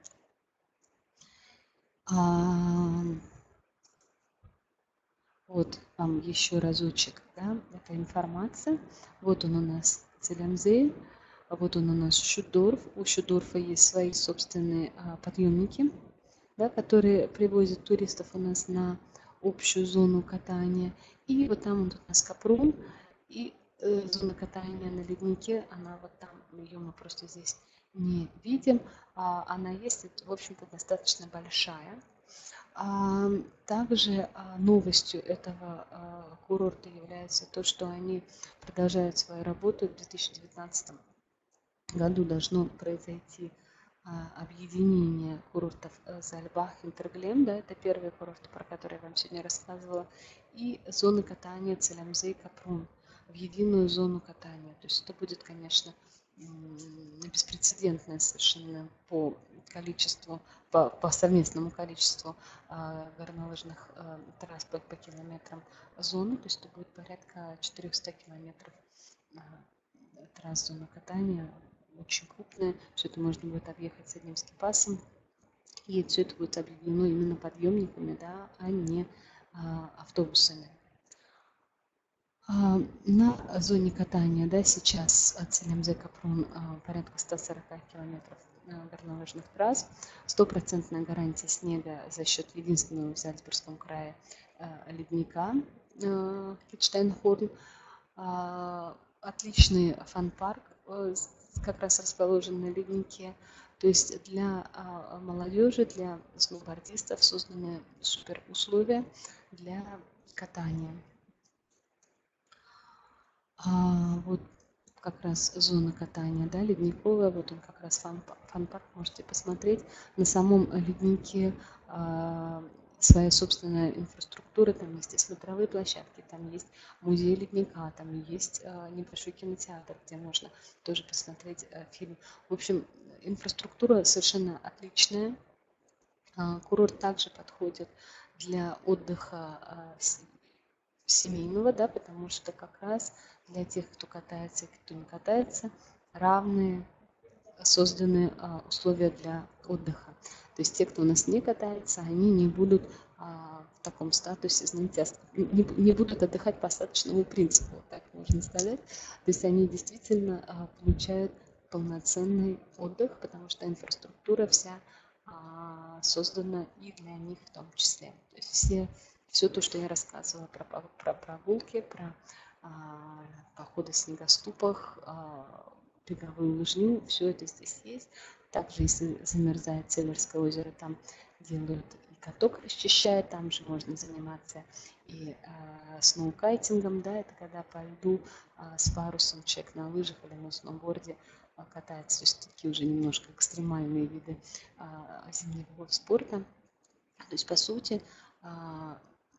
Вот вам еще разочек, да, эта информация. Вот он у нас Целямзе, вот он у нас Шудорф. У Шудорфа есть свои собственные а, подъемники, да, которые привозят туристов у нас на общую зону катания. И вот там вот у нас Капрун, и э, зона катания на леднике, она вот там, ее мы просто здесь не видим, а она есть, в общем-то, достаточно большая. Также новостью этого курорта является то, что они продолжают свою работу. В две тысячи девятнадцатом году должно произойти объединение курортов Зальбах и Интерглем, да, это первый курорт, про который я вам сегодня рассказывала, и зоны катания Целямзе и Капрун в единую зону катания. То есть это будет, конечно, беспрецедентное совершенно по количеству, по, по совместному количеству э, горнолыжных э, трасс по, по километрам зоны, то есть это будет порядка четырёхсот километров э, трасс зоны катания, очень крупная, все это можно будет объехать с одним скипасом, и все это будет объединено именно подъемниками, да, а не э, автобусами. На зоне катания, да, сейчас от Целямзе Капрун порядка ста сорока километров горнолыжных трасс, стопроцентная гарантия снега за счет единственного в Зальцбургском крае ледника Китштейнхорн, отличный фан-парк, как раз расположен на леднике, то есть для молодежи, для сноубордистов созданы супер условия для катания. А, вот как раз зона катания, да, ледниковая, вот он как раз фан-парк, можете посмотреть. На самом леднике а, своя собственная инфраструктура, там есть и смотровые площадки, там есть музей ледника, там есть а, небольшой кинотеатр, где можно тоже посмотреть а, фильм. В общем, инфраструктура совершенно отличная. А, курорт также подходит для отдыха а, семейного, да, потому что как раз для тех, кто катается и кто не катается, равные созданы а, условия для отдыха. То есть те, кто у нас не катается, они не будут а, в таком статусе, знаете, не, не будут отдыхать по остаточному принципу, так можно сказать. То есть они действительно а, получают полноценный отдых, потому что инфраструктура вся а, создана и для них в том числе. То есть все Все то, что я рассказывала про, про прогулки, про а, походы в снегоступах, а, беговую лыжню, все это здесь есть. Также, если замерзает Целлерское озеро, там делают и каток расчищают, там же можно заниматься и а, сноукайтингом, да, это когда по льду а, с парусом человек на лыжах или на сноуборде а, катается, то есть такие уже немножко экстремальные виды а, зимнего спорта. То есть, по сути, а,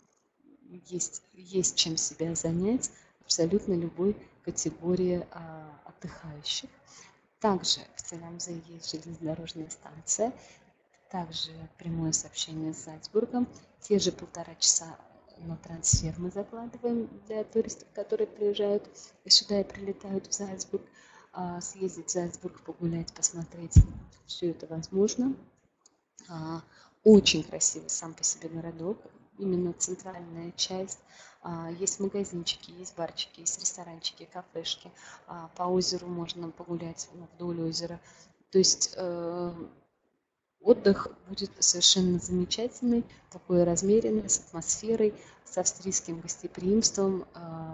Есть, есть чем себя занять абсолютно любой категории а, отдыхающих. Также в Целямзе есть железнодорожная станция, также прямое сообщение с Зальцбургом. Те же полтора часа на трансфер мы закладываем для туристов, которые приезжают сюда и прилетают в Зальцбург. А, съездить в Зальцбург, погулять, посмотреть, все это возможно. А, очень красивый сам по себе городок, именно центральная часть. Есть магазинчики, есть барчики, есть ресторанчики, кафешки. По озеру можно погулять, вдоль озера. То есть отдых будет совершенно замечательный, такой размеренный, с атмосферой, с австрийским гостеприимством.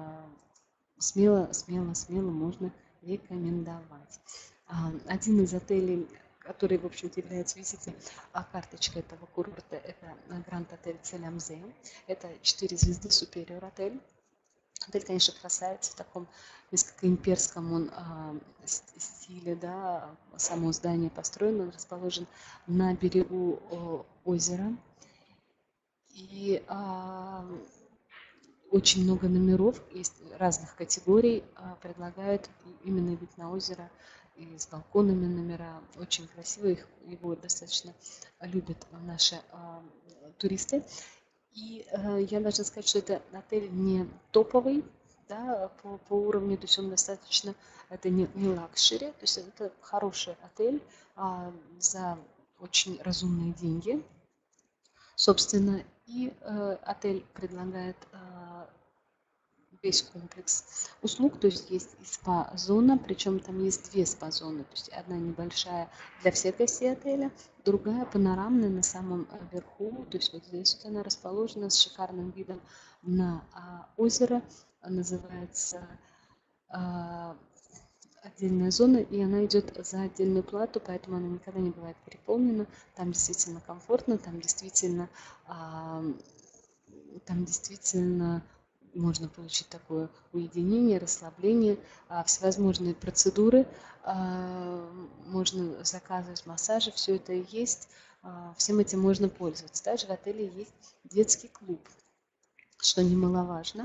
Смело, смело, смело можно рекомендовать. Один из отелей, который, в общем-то, является визитной карточкой этого курорта, это Гранд-отель Целямзе. Это четыре звезды Superior отель. Отель, конечно, красавец в таком несколько имперском он а, стиле, да, само здание построено, он расположен на берегу о, озера. И а, очень много номеров, есть разных категорий, а, предлагают именно вид на озеро и с балконами номера. Очень красиво, их, его достаточно любят наши а, туристы. И э, я должна сказать, что это отель не топовый, да, по, по уровню, то есть он достаточно, это не, не лакшери, то есть это хороший отель а, за очень разумные деньги, собственно. И э, отель предлагает э, весь комплекс услуг, то есть есть и спа-зона, причем там есть две спа-зоны, то есть одна небольшая для всех гостей отеля, другая панорамная на самом верху, то есть вот здесь вот она расположена с шикарным видом на а, озеро, называется а, отдельная зона, и она идет за отдельную плату, поэтому она никогда не бывает переполнена, там действительно комфортно, там действительно а, там действительно можно получить такое уединение, расслабление, а, всевозможные процедуры, а, можно заказывать массажи, все это есть, а, всем этим можно пользоваться. Также в отеле есть детский клуб, что немаловажно.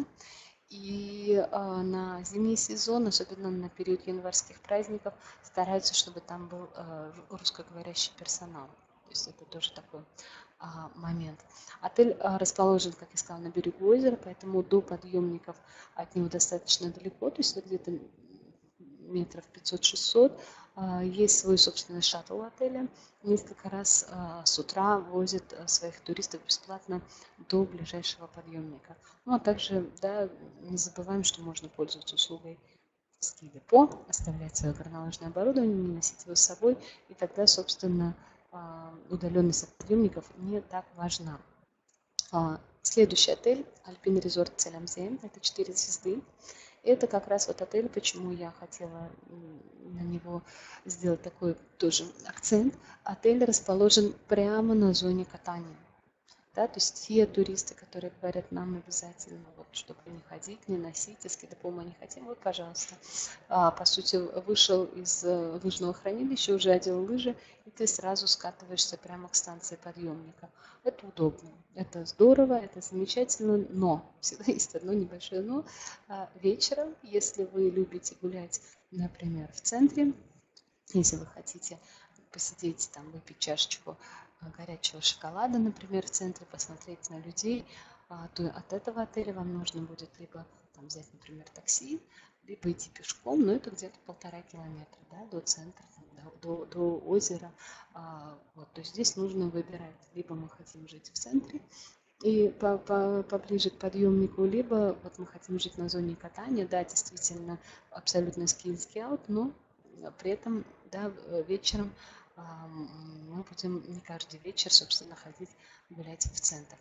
И а, на зимний сезон, особенно на период январских праздников, стараются, чтобы там был а, русскоговорящий персонал. То есть это тоже такой а, момент. Отель а, расположен, как я сказала, на берегу озера, поэтому до подъемников от него достаточно далеко, то есть где-то метров пятьсот-шестьсот. А, есть свой собственный шаттл отеля. Несколько раз а, с утра возит а, своих туристов бесплатно до ближайшего подъемника. Ну а также, да, не забываем, что можно пользоваться услугой ски-депо, оставлять свое горнолыжное оборудование, не носить его с собой, и тогда, собственно, удаленность от подъемников не так важна. Следующий отель Альпин Резорт Целямзем, это четыре звезды. Это как раз вот отель, почему я хотела на него сделать такой тоже акцент. Отель расположен прямо на зоне катания. Да, то есть те туристы, которые говорят, нам обязательно, вот, чтобы не ходить, не носить, и ски-депо мы не хотим, вот, пожалуйста. А, по сути, вышел из лыжного хранилища, уже одел лыжи, и ты сразу скатываешься прямо к станции подъемника. Это удобно, это здорово, это замечательно, но, всегда есть одно небольшое но. А, вечером, если вы любите гулять, например, в центре, если вы хотите посидеть, там, выпить чашечку горячего шоколада, например, в центре, посмотреть на людей, то от этого отеля вам нужно будет либо там, взять, например, такси, либо идти пешком, но это где-то полтора километра, да, до центра, до, до, до озера. Вот, то есть здесь нужно выбирать, либо мы хотим жить в центре и по, по, поближе к подъемнику, либо вот мы хотим жить на зоне катания, да, действительно абсолютно ski in, ski out, но при этом, да, вечером мы будем не каждый вечер, собственно, ходить гулять в центр.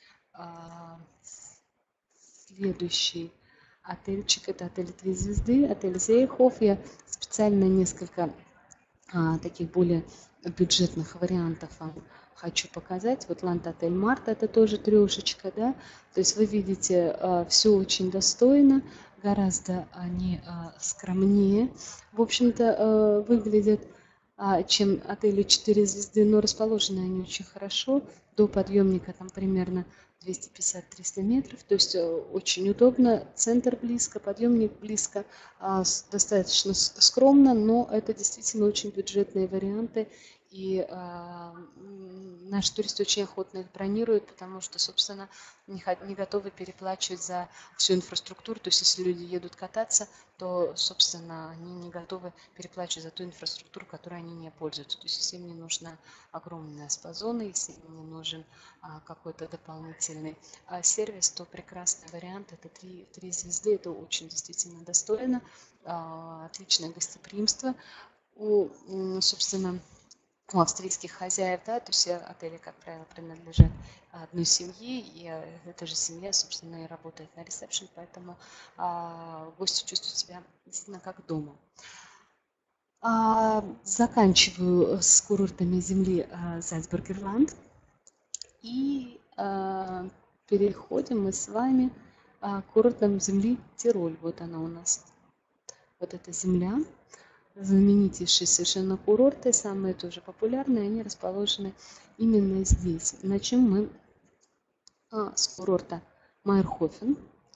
Следующий отельчик, это отель три звезды, отель Зейхоф. Я специально несколько а, таких более бюджетных вариантов вам хочу показать. Вот Ланд Отель Март, это тоже трешечка, да, то есть вы видите, а, все очень достойно, гораздо они а, скромнее, в общем-то, а, выглядят, а, чем отели четыре звезды, но расположены они очень хорошо, до подъемника там примерно двести пятьдесят - триста метров, то есть очень удобно, центр близко, подъемник близко, достаточно скромно, но это действительно очень бюджетные варианты, и э, наши туристы очень охотно их бронируют, потому что, собственно, не, не готовы переплачивать за всю инфраструктуру, то есть если люди едут кататься, то, собственно, они не готовы переплачивать за ту инфраструктуру, которой они не пользуются. То есть если им не нужна огромная спа-зона, если им не нужен а, какой-то дополнительный а, сервис, то прекрасный вариант. Это три, три звезды, это очень действительно достойно, а, отличное гостеприимство. У, собственно, у австрийских хозяев, да, то есть отели, как правило, принадлежат одной семье, и эта же семья, собственно, и работает на ресепшн, поэтому а, гости чувствуют себя действительно как дома. А, заканчиваю с курортами земли а, Зальцбург-Ирланд, и а, переходим мы с вами а, к курортам земли Тироль. Вот она у нас, вот эта земля. Знаменитейшие совершенно курорты, самые тоже популярные, они расположены именно здесь. На чем мы а, с курорта Майерхофен.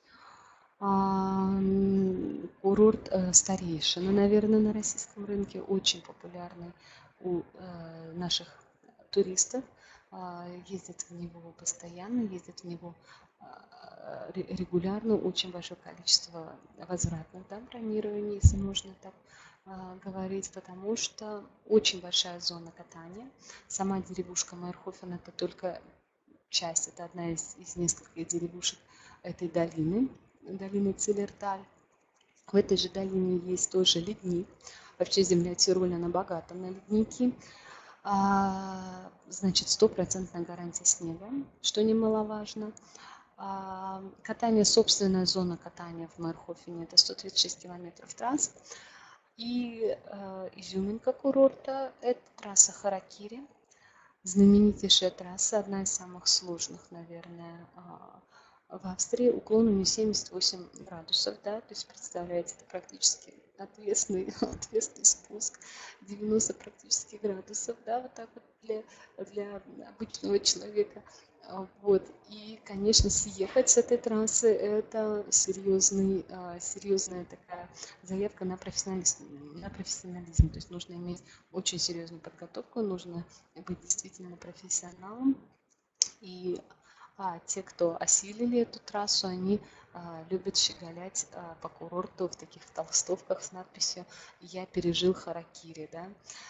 А, курорт э, Старейшина, наверное, на российском рынке, очень популярный у э, наших туристов. А, ездят в него постоянно, ездят в него а, регулярно, очень большое количество возвратных, да, бронирований, если можно так а, говорить, потому что очень большая зона катания. Сама деревушка Майерхофен — это только часть, это одна из, из нескольких деревушек этой долины, долины Циллерталь. В этой же долине есть тоже ледник. Вообще земля Тироль, она богата на ледники. А, значит, стопроцентная гарантия снега, что немаловажно. А, катание, собственная зона катания в Майерхофене — это сто тридцать шесть километров трасс. И а, изюминка курорта — это трасса Харакири. Знаменитейшая трасса, одна из самых сложных, наверное, в Австрии. Уклон у нее семьдесят восемь градусов, да, то есть, представляете, это практически отвесный, отвесный спуск, девяносто практически градусов, да, вот так вот для, для обычного человека. Вот. И, конечно, съехать с этой трассы — это серьезный, серьезная такая заявка на профессионализм, на профессионализм. То есть нужно иметь очень серьезную подготовку, нужно быть действительно профессионалом. И а, те, кто осилили эту трассу, они а, любят щеголять а, по курорту в таких толстовках с надписью «Я пережил Харакири», да.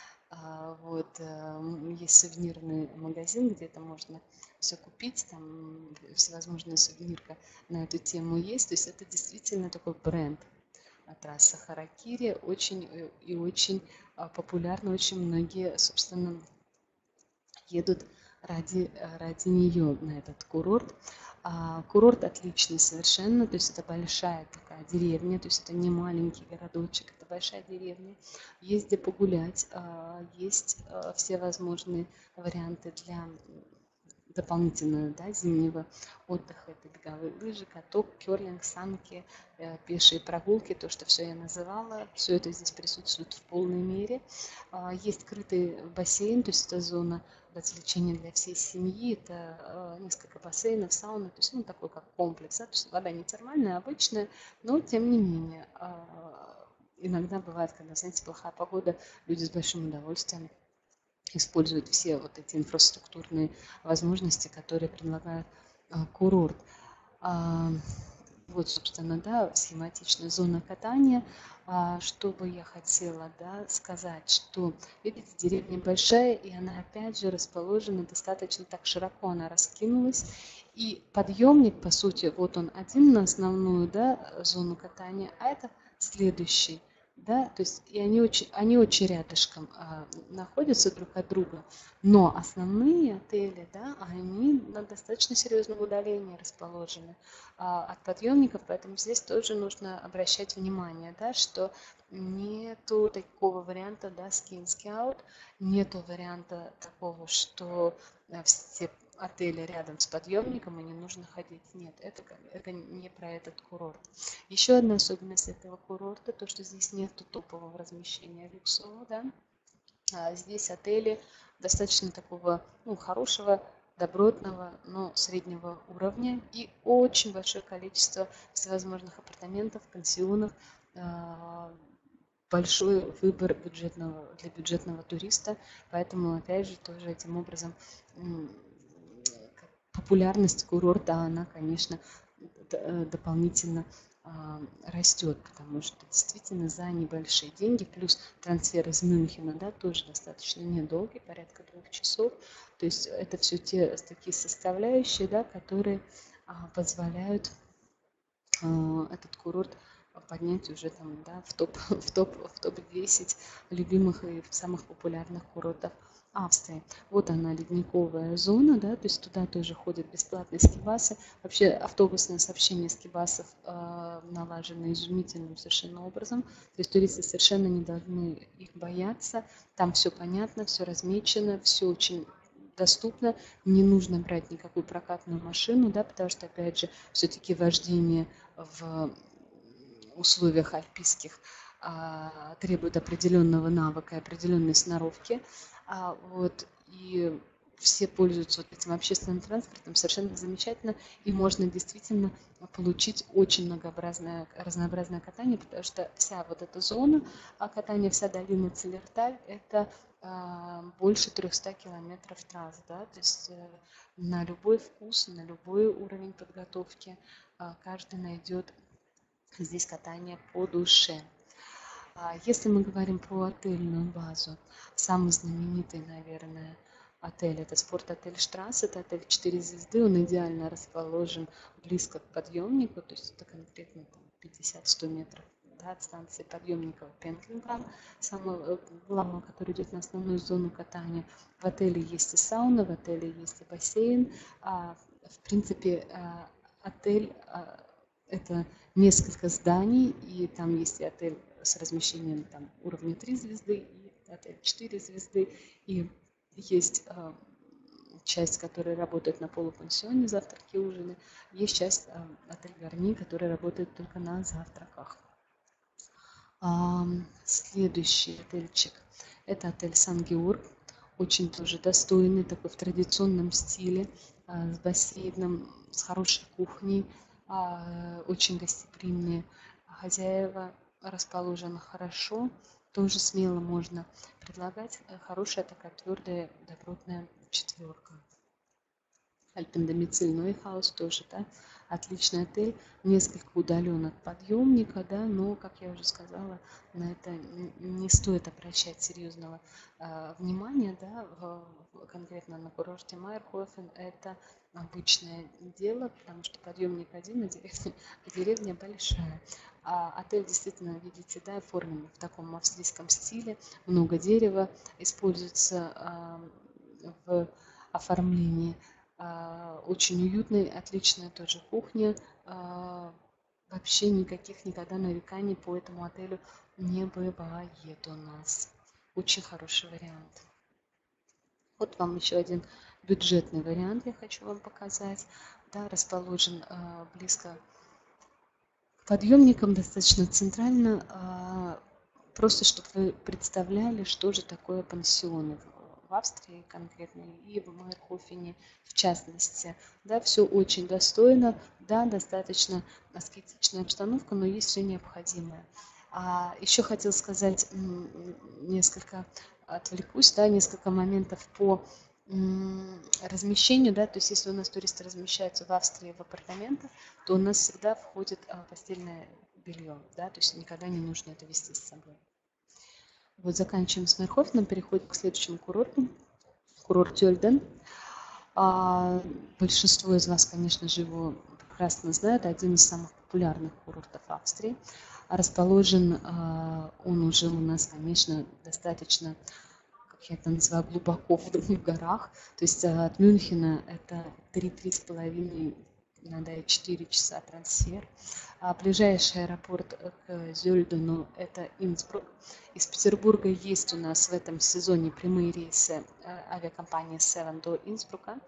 А, вот, есть сувенирный магазин, где это можно все купить, там всевозможная сувенирка на эту тему есть, то есть это действительно такой бренд. Трасса Харакири очень и очень популярна, очень многие, собственно, едут ради, ради нее на этот курорт. А, курорт отличный совершенно, то есть это большая такая деревня, то есть это не маленький городочек, это большая деревня. Есть где погулять, а, есть а, все возможные варианты для дополнительного, да, зимнего отдыха. Это беговые лыжи, каток, керлинг, санки, э, пешие прогулки, то, что все я называла. Все это здесь присутствует в полной мере. А, есть крытый бассейн, то есть это зона развлечения для всей семьи. Это э, несколько бассейнов, сауна, то есть ну, такой как комплекс. Да? То есть вода не термальная, обычная, но тем не менее. Э, иногда бывает, когда, знаете, плохая погода, люди с большим удовольствием используют все вот эти инфраструктурные возможности, которые предлагает а, курорт. А, вот, собственно, да, схематичная зона катания. А, что бы я хотела, да, сказать, что, видите, деревня большая, и она, опять же, расположена достаточно так широко, она раскинулась. И подъемник, по сути, вот он один на основную, да, зону катания, а это следующий. Да, то есть и они очень, они очень рядышком а, находятся друг от друга, но основные отели, да, они на достаточно серьезном удалении расположены а, от подъемников, поэтому здесь тоже нужно обращать внимание, да, что нету такого варианта, да, skin scout, нету варианта такого, что а, все отели рядом с подъемником и не нужно ходить. Нет, это, это не про этот курорт. Еще одна особенность этого курорта, то, что здесь нет топового размещения люксового, да. А здесь отели достаточно такого, ну, хорошего, добротного, но среднего уровня и очень большое количество всевозможных апартаментов, пансионов, большой выбор бюджетного, для бюджетного туриста, поэтому, опять же, тоже этим образом популярность курорта, она, конечно, дополнительно растет, потому что действительно за небольшие деньги, плюс трансфер из Мюнхена, да, тоже достаточно недолгий, порядка двух часов. То есть это все те такие составляющие, да, которые а, позволяют а, этот курорт поднять уже там, да, в топ, в топ, в топ десять любимых и самых популярных курортов Австрии. Вот она, ледниковая зона, да, то есть туда тоже ходят бесплатные скибасы. Вообще автобусное сообщение скибасов э, налажено изумительным совершенно образом. То есть туристы совершенно не должны их бояться. Там все понятно, все размечено, все очень доступно. Не нужно брать никакую прокатную машину, да, потому что, опять же, все-таки вождение в условиях альпийских а, требует определенного навыка и определенной сноровки. А, вот, и все пользуются вот этим общественным транспортом, совершенно замечательно, и можно действительно получить очень многообразное, разнообразное катание, потому что вся вот эта зона катания, вся долина Цилерталь, это а, больше трехсот километров трасс, да, то есть э, на любой вкус, на любой уровень подготовки а, каждый найдет здесь катание по душе. Если мы говорим про отельную базу, самый знаменитый, наверное, отель — это спорт-отель Штрасс, это отель четыре звезды, он идеально расположен близко к подъемнику, то есть это конкретно пятьдесят-сто метров, да, от станции подъемника Пенкинграм, самого главного, который идет на основную зону катания. В отеле есть и сауна, в отеле есть и бассейн. А, в принципе, отель — это несколько зданий, и там есть и отель с размещением там, уровня три звезды, и отель четыре звезды, и есть э, часть, которая работает на полупансионе, завтраки, ужины, есть часть э, отель Гарни, которая работает только на завтраках. А, следующий отельчик — это отель Сан-Георг, очень тоже достойный, такой в традиционном стиле, э, с бассейном, с хорошей кухней, э, очень гостеприимные хозяева, расположен хорошо, тоже смело можно предлагать. Хорошая такая твердая добротная четверка. Альпендомициль Нойхаус тоже, да, отличный отель, несколько удален от подъемника, да, но, как я уже сказала, на это не стоит обращать серьезного э, внимания, да, в, конкретно на курорте Майерхофен это обычное дело, потому что подъемник один, а деревня, а деревня большая. А отель действительно, видите, да, оформлен в таком австрийском стиле, много дерева используется э, в оформлении. Очень уютный, отличная тоже кухня. Вообще никаких никогда нареканий по этому отелю не бывает у нас. Очень хороший вариант. Вот вам еще один бюджетный вариант я хочу вам показать. Да, расположен э, близко к подъемникам, достаточно центрально. Э, просто чтобы вы представляли, что же такое пансионы в Австрии конкретно и в Майерхофене в частности. Да, все очень достойно, да, достаточно аскетичная обстановка, но есть все необходимое. А еще хотел сказать несколько, отвлекусь, да, несколько моментов по размещению, да, то есть если у нас туристы размещаются в Австрии в апартаментах, то у нас всегда входит постельное белье, да, то есть никогда не нужно это вести с собой. Вот заканчиваем с Майерхофеном, переходим к следующему курорту, курорт Зёльден. А, большинство из вас, конечно же, его прекрасно знают, один из самых популярных курортов Австрии. Расположен а, он уже у нас, конечно, достаточно, как я это называю, глубоко в горах. То есть от Мюнхена это три-три с половиной, иногда и четыре часа трансфер. А ближайший аэропорт к Зёльдену – это Инсбрук. Из Петербурга есть у нас в этом сезоне прямые рейсы авиакомпании Seven до Инсбрука,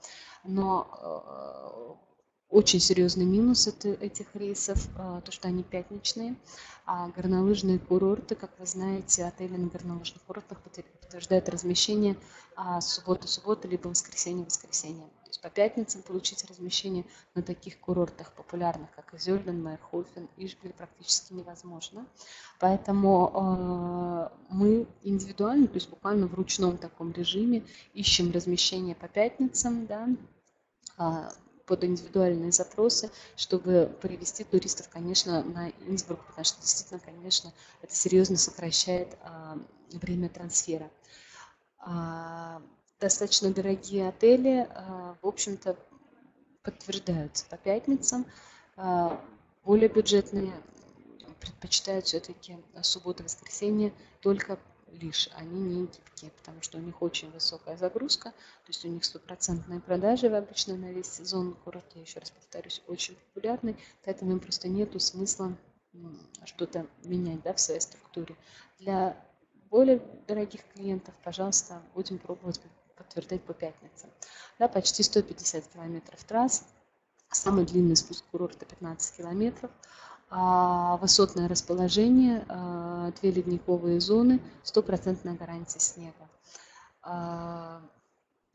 но очень серьезный минус этих рейсов, то, что они пятничные, а горнолыжные курорты, как вы знаете, отели на горнолыжных курортах подтверждают размещение суббота-суббота, либо воскресенье-воскресенье. То есть по пятницам получить размещение на таких курортах популярных, как Зёльден, Майерхофен, Ишбель, практически невозможно. Поэтому э, мы индивидуально, то есть буквально в ручном таком режиме ищем размещение по пятницам, да, э, под индивидуальные запросы, чтобы привести туристов, конечно, на Инсбрук, потому что действительно, конечно, это серьезно сокращает а, время трансфера. А, достаточно дорогие отели, а, в общем-то, подтверждаются по пятницам. А, более бюджетные предпочитают все-таки субботу-воскресенье только лишь, они не гибкие, потому что у них очень высокая загрузка, то есть у них стопроцентные продажи обычно на весь сезон. Курорт, я еще раз повторюсь, очень популярный, поэтому им просто нету смысла что-то менять, да, в своей структуре. Для более дорогих клиентов, пожалуйста, будем пробовать подтверждать по пятницам. Да, почти сто пятьдесят километров трасс, самый длинный спуск курорта пятнадцать километров. Высотное расположение, две ледниковые зоны, стопроцентная гарантия снега.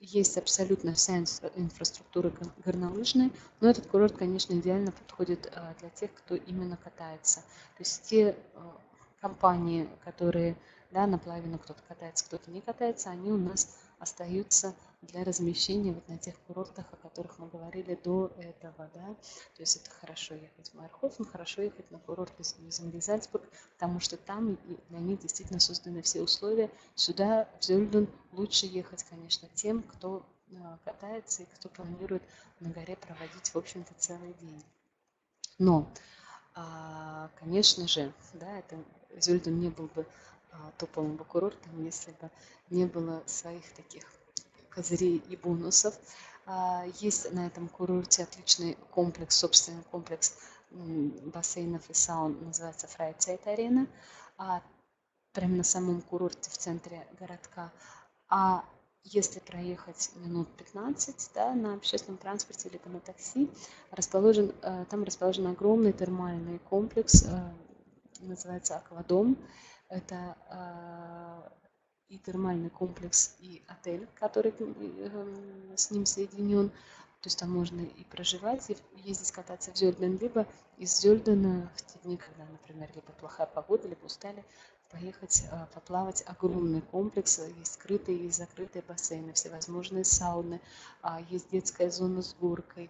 есть абсолютно вся инфраструктура горнолыжная, но этот курорт, конечно, идеально подходит для тех, кто именно катается. То есть те компании, которые, да, наполовину кто-то катается, кто-то не катается, они у нас остаются для размещения вот на тех курортах, о которых мы говорили до этого, да. То есть это хорошо ехать в Майерхофен, хорошо ехать на курорт из Зальцбург, потому что там для них действительно созданы все условия. Сюда, в Зёльден, лучше ехать, конечно, тем, кто катается и кто планирует на горе проводить, в общем-то, целый день. Но, конечно же, да, это Зёльден не был бы топовым бы курортом, если бы не было своих таких козырей и бонусов. Есть на этом курорте отличный комплекс, собственный комплекс бассейнов и саун, называется Freizeit-Arena, прямо на самом курорте в центре городка. А если проехать минут пятнадцать, да, на общественном транспорте либо на такси, расположен, там расположен огромный термальный комплекс, называется Аквадом. Это и термальный комплекс, и отель, который с ним соединен. То есть там можно и проживать, и ездить кататься в Зёльден, либо из Зёльдена в те дни, когда, например, либо плохая погода, либо устали, поехать поплавать. Огромный комплекс, есть скрытые и закрытые бассейны, всевозможные сауны, есть детская зона с горкой,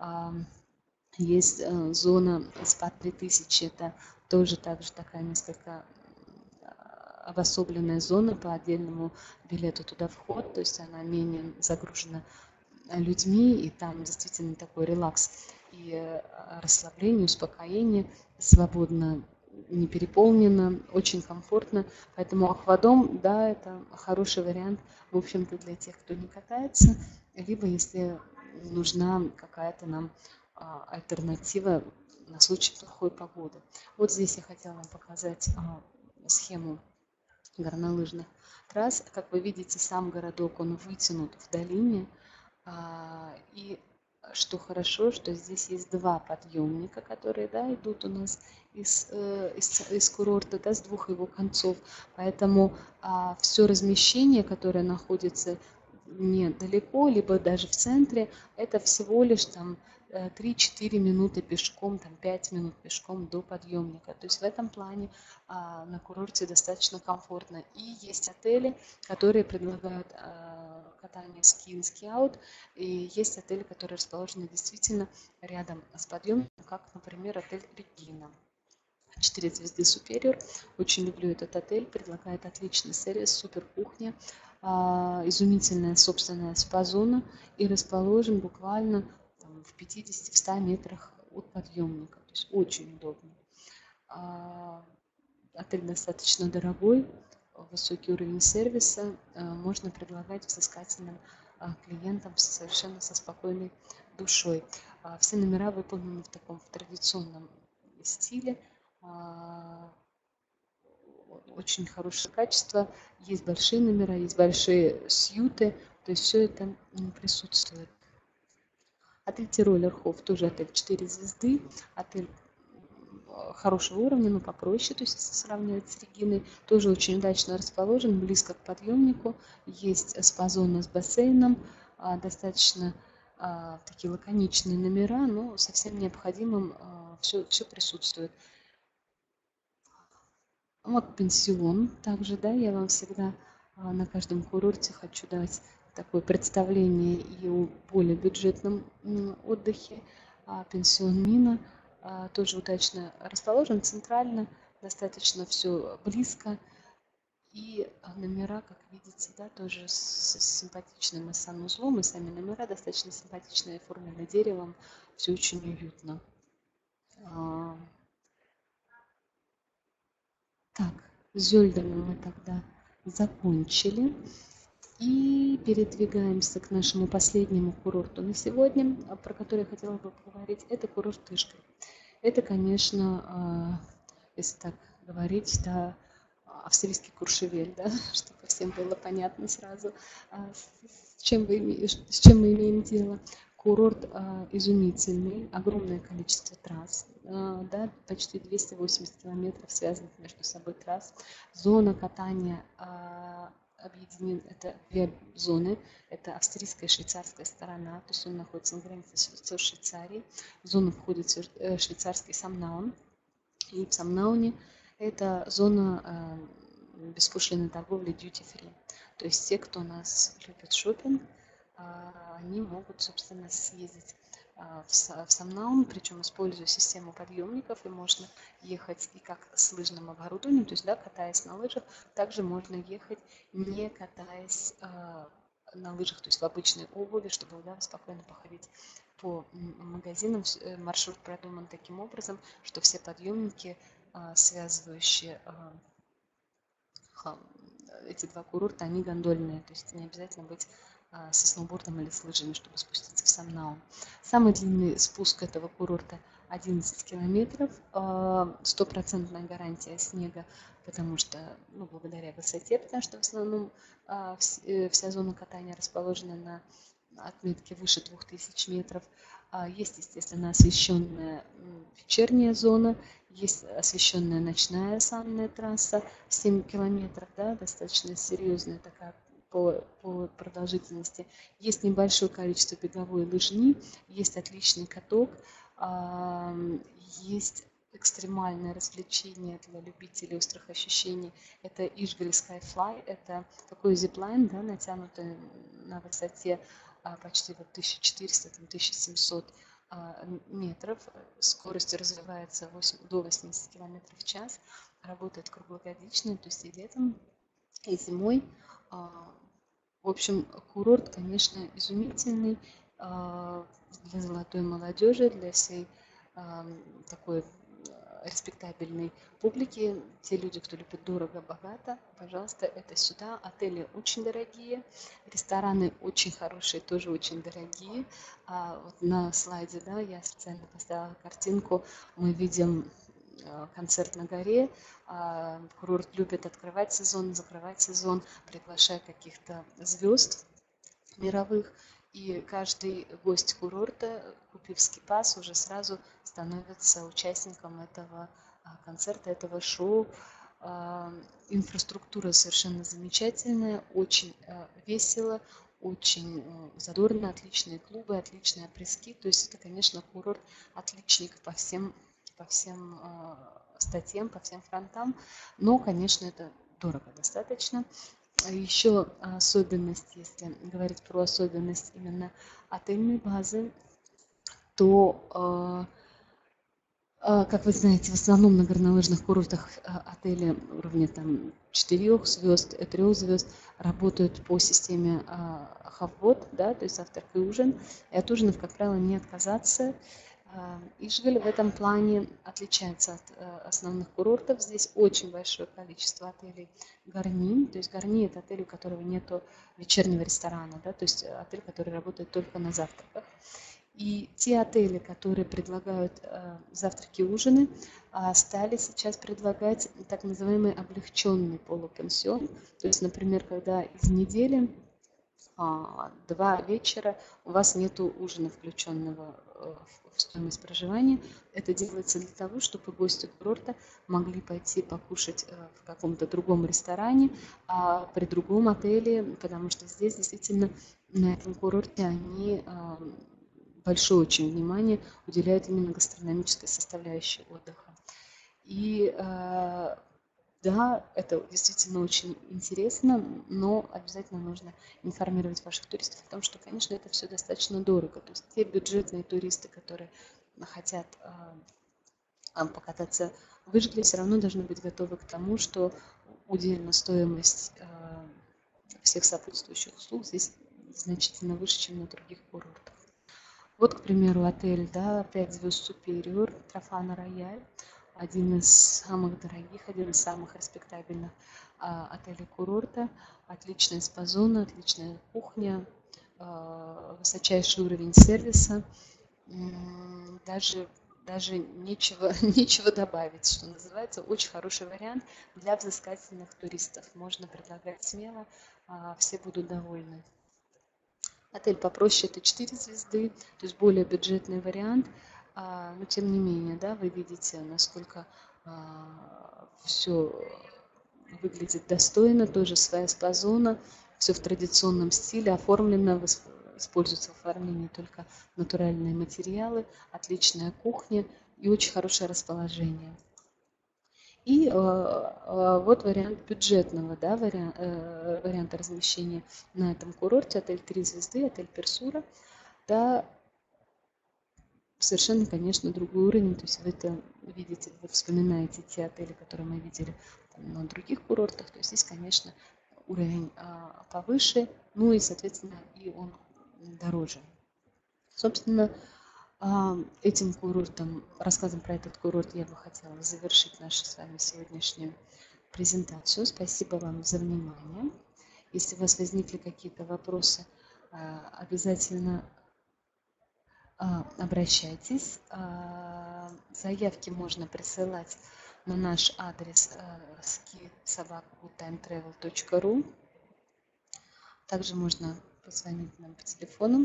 есть зона спа три тысячи, это тоже также такая несколько обособленная зона по отдельному билету туда вход, то есть она менее загружена людьми, и там действительно такой релакс и расслабление, успокоение, свободно, не переполнено, очень комфортно. Поэтому Аквадом, да, это хороший вариант, в общем-то, для тех, кто не катается, либо если нужна какая-то нам альтернатива на случай плохой погоды. Вот здесь я хотела вам показать схему горнолыжных трасс. Как вы видите, сам городок, он вытянут в долине. И что хорошо, что здесь есть два подъемника, которые, да, идут у нас из, из, из курорта, да, с двух его концов. Поэтому а, все размещение, которое находится недалеко, либо даже в центре, это всего лишь там три-четыре минуты пешком, там пять минут пешком до подъемника. То есть в этом плане а, на курорте достаточно комфортно. И есть отели, которые предлагают а, катание ски и ски-аут. И есть отели, которые расположены действительно рядом с подъемником, как, например, отель Регина. четыре звезды Superior. Очень люблю этот отель. Предлагает отличный сервис, супер кухня, а, изумительная собственная спа-зона и расположен буквально в пятидесяти-ста метрах от подъемника. То есть очень удобно. А, отель достаточно дорогой, высокий уровень сервиса. А, можно предлагать взыскательным а, клиентам совершенно со спокойной душой. А, все номера выполнены в таком в традиционном стиле. А, очень хорошее качество. Есть большие номера, есть большие сьюты. То есть все это присутствует. Отель Тиролерхоф, тоже отель четыре звезды, отель хорошего уровня, но попроще, то есть сравнивать с Региной, тоже очень удачно расположен, близко к подъемнику, есть спа-зона с бассейном, достаточно такие лаконичные номера, но со всем необходимым все, все присутствует. Вот пенсион также, да, я вам всегда на каждом курорте хочу дать такое представление и о более бюджетном отдыхе. Пенсион Мина тоже удачно расположен, центрально, достаточно все близко. И номера, как видите, да, тоже с симпатичным санузлом, и сами номера достаточно симпатичные, оформлены деревом, все очень уютно. Так, с Зёльденом мы тогда закончили. И передвигаемся к нашему последнему курорту на сегодня, про который я хотела бы поговорить. Это курорт Тышкель. Это, конечно, если так говорить, да, австрийский Куршевель, да, чтобы всем было понятно сразу, с чем, вы, с чем мы имеем дело. Курорт а, изумительный, огромное количество трасс, а, да, почти двести восемьдесят километров связанных между собой трасс. Зона катания а, объединен, это две зоны, это австрийская и швейцарская сторона, то есть он находится на границе с Швейцарией. В зону входит швейцарский Самнаун, и в Самнауне это зона беспошлинной торговли duty free. То есть те, кто у нас любит шопинг, они могут, собственно, съездить в Самнаун, причем используя систему подъемников, и можно ехать и как с лыжным оборудованием, то есть, да, катаясь на лыжах, также можно ехать, не катаясь на лыжах, то есть в обычной обуви, чтобы, да, спокойно походить по магазинам. Маршрут продуман таким образом, что все подъемники, связывающие эти два курорта, они гондольные, то есть не обязательно быть со сноубордом или с лыжами, чтобы спуститься в Самнаун. Самый длинный спуск этого курорта одиннадцать километров, стопроцентная гарантия снега, потому что, ну, благодаря высоте, потому что в основном вся зона катания расположена на отметке выше двух тысяч метров. Есть, естественно, освещенная вечерняя зона, есть освещенная ночная санная трасса семь километров, да, достаточно серьезная такая по, по продолжительности. Есть небольшое количество беговой лыжни, есть отличный каток, есть экстремальное развлечение для любителей острых ощущений. Это Ишгали Skyfly, это такой зиплайн, да, натянутый на высоте почти вот тысяча четыреста — тысяча семьсот метров. Скорость развивается до восьмидесяти километров в час. Работает круглогодично, то есть и летом, и зимой. В общем, курорт, конечно, изумительный для золотой молодежи, для всей такой респектабельной публики. Те люди, кто любит дорого-богато, пожалуйста, это сюда. Отели очень дорогие, рестораны очень хорошие, тоже очень дорогие. А вот на слайде, да, я специально поставила картинку, мы видим концерт на горе. Курорт любит открывать сезон, закрывать сезон, приглашая каких-то звезд мировых. И каждый гость курорта, купив скипас, уже сразу становится участником этого концерта, этого шоу. Инфраструктура совершенно замечательная, очень весело, очень задорно, отличные клубы, отличные опрески. То есть это, конечно, курорт отличник по всем, по всем статьям, по всем фронтам. Но, конечно, это дорого достаточно. Еще особенность, если говорить про особенность именно отельной базы, то, как вы знаете, в основном на горнолыжных курортах отели уровня там четырех звезд, трех звезд работают по системе хавбот, да, то есть завтрак и ужин. И от ужинов, как правило, не отказаться. Ишгаль в этом плане отличается от основных курортов. Здесь очень большое количество отелей Гарни. То есть Гарни — это отель, у которого нет вечернего ресторана, да, то есть отель, который работает только на завтраках. И те отели, которые предлагают э, завтраки и ужины, э, стали сейчас предлагать так называемый облегченный полупенсион. То есть, например, когда из недели э, два вечера у вас нет ужина, включенного э, в стоимость проживания. Это делается для того, чтобы гости курорта могли пойти покушать э, в каком-то другом ресторане, а при другом отеле, потому что здесь действительно на этом курорте они э, большое очень внимание уделяют именно гастрономической составляющей отдыха. И э, да, это действительно очень интересно, но обязательно нужно информировать ваших туристов о том, что, конечно, это все достаточно дорого. То есть те бюджетные туристы, которые хотят э, покататься в Ишгале, все равно должны быть готовы к тому, что удельная стоимость э, всех сопутствующих услуг здесь значительно выше, чем на других курортах. Вот, к примеру, отель, да, пять звезд Superior, Трофана Рояль, один из самых дорогих, один из самых респектабельных а, отелей курорта, отличная спа-зона, отличная кухня, а, высочайший уровень сервиса, даже, даже нечего, нечего добавить, что называется, очень хороший вариант для взыскательных туристов, можно предлагать смело, а, все будут довольны. Отель попроще — это четыре звезды, то есть более бюджетный вариант, а, но тем не менее, да, вы видите, насколько а, все выглядит достойно, тоже своя спа-зона, все в традиционном стиле, оформлено, используются в оформлении только натуральные материалы, отличная кухня и очень хорошее расположение. И э, э, вот вариант бюджетного, да, вариант, э, варианта размещения на этом курорте. Отель три звезды, отель Персура. Да, совершенно, конечно, другой уровень. То есть вы это видите, вы вспоминаете те отели, которые мы видели там, на других курортах. То есть здесь, конечно, уровень а, повыше, ну и, соответственно, и он дороже. Собственно, а, этим курортом, рассказом про этот курорт я бы хотела завершить нашу с вами сегодняшнюю презентацию. Спасибо вам за внимание. Если у вас возникли какие-то вопросы, а, обязательно обращайтесь. Заявки можно присылать на наш адрес ski собака goodtimetravel точка ру. Также можно позвонить нам по телефону.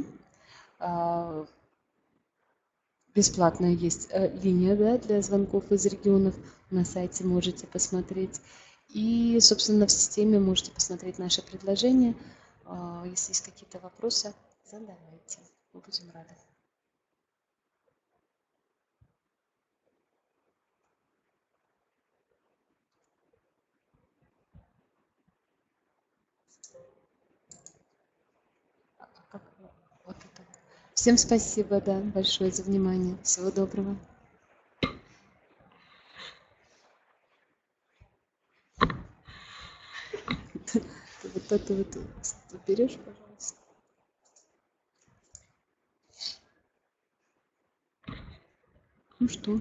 Бесплатная есть линия, да, для звонков из регионов. На сайте можете посмотреть. И, собственно, в системе можете посмотреть наши предложения. Если есть какие-то вопросы, задавайте. Мы будем рады. Вот это. Всем спасибо, да, большое за внимание. Всего доброго. Ты вот это вот берешь, пожалуйста. Ну что?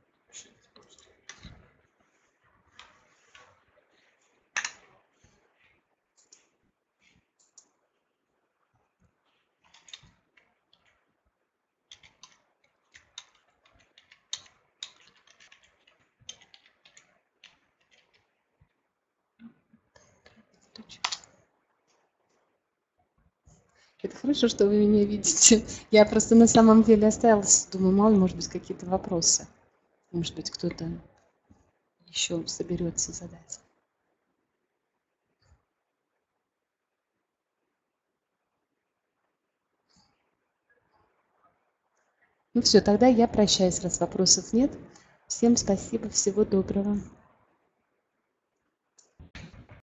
Это хорошо, что вы меня видите. Я просто на самом деле осталась, думаю, мало ли, может быть, какие-то вопросы. Может быть, кто-то еще соберется задать. Ну все, тогда я прощаюсь, раз вопросов нет. Всем спасибо, всего доброго.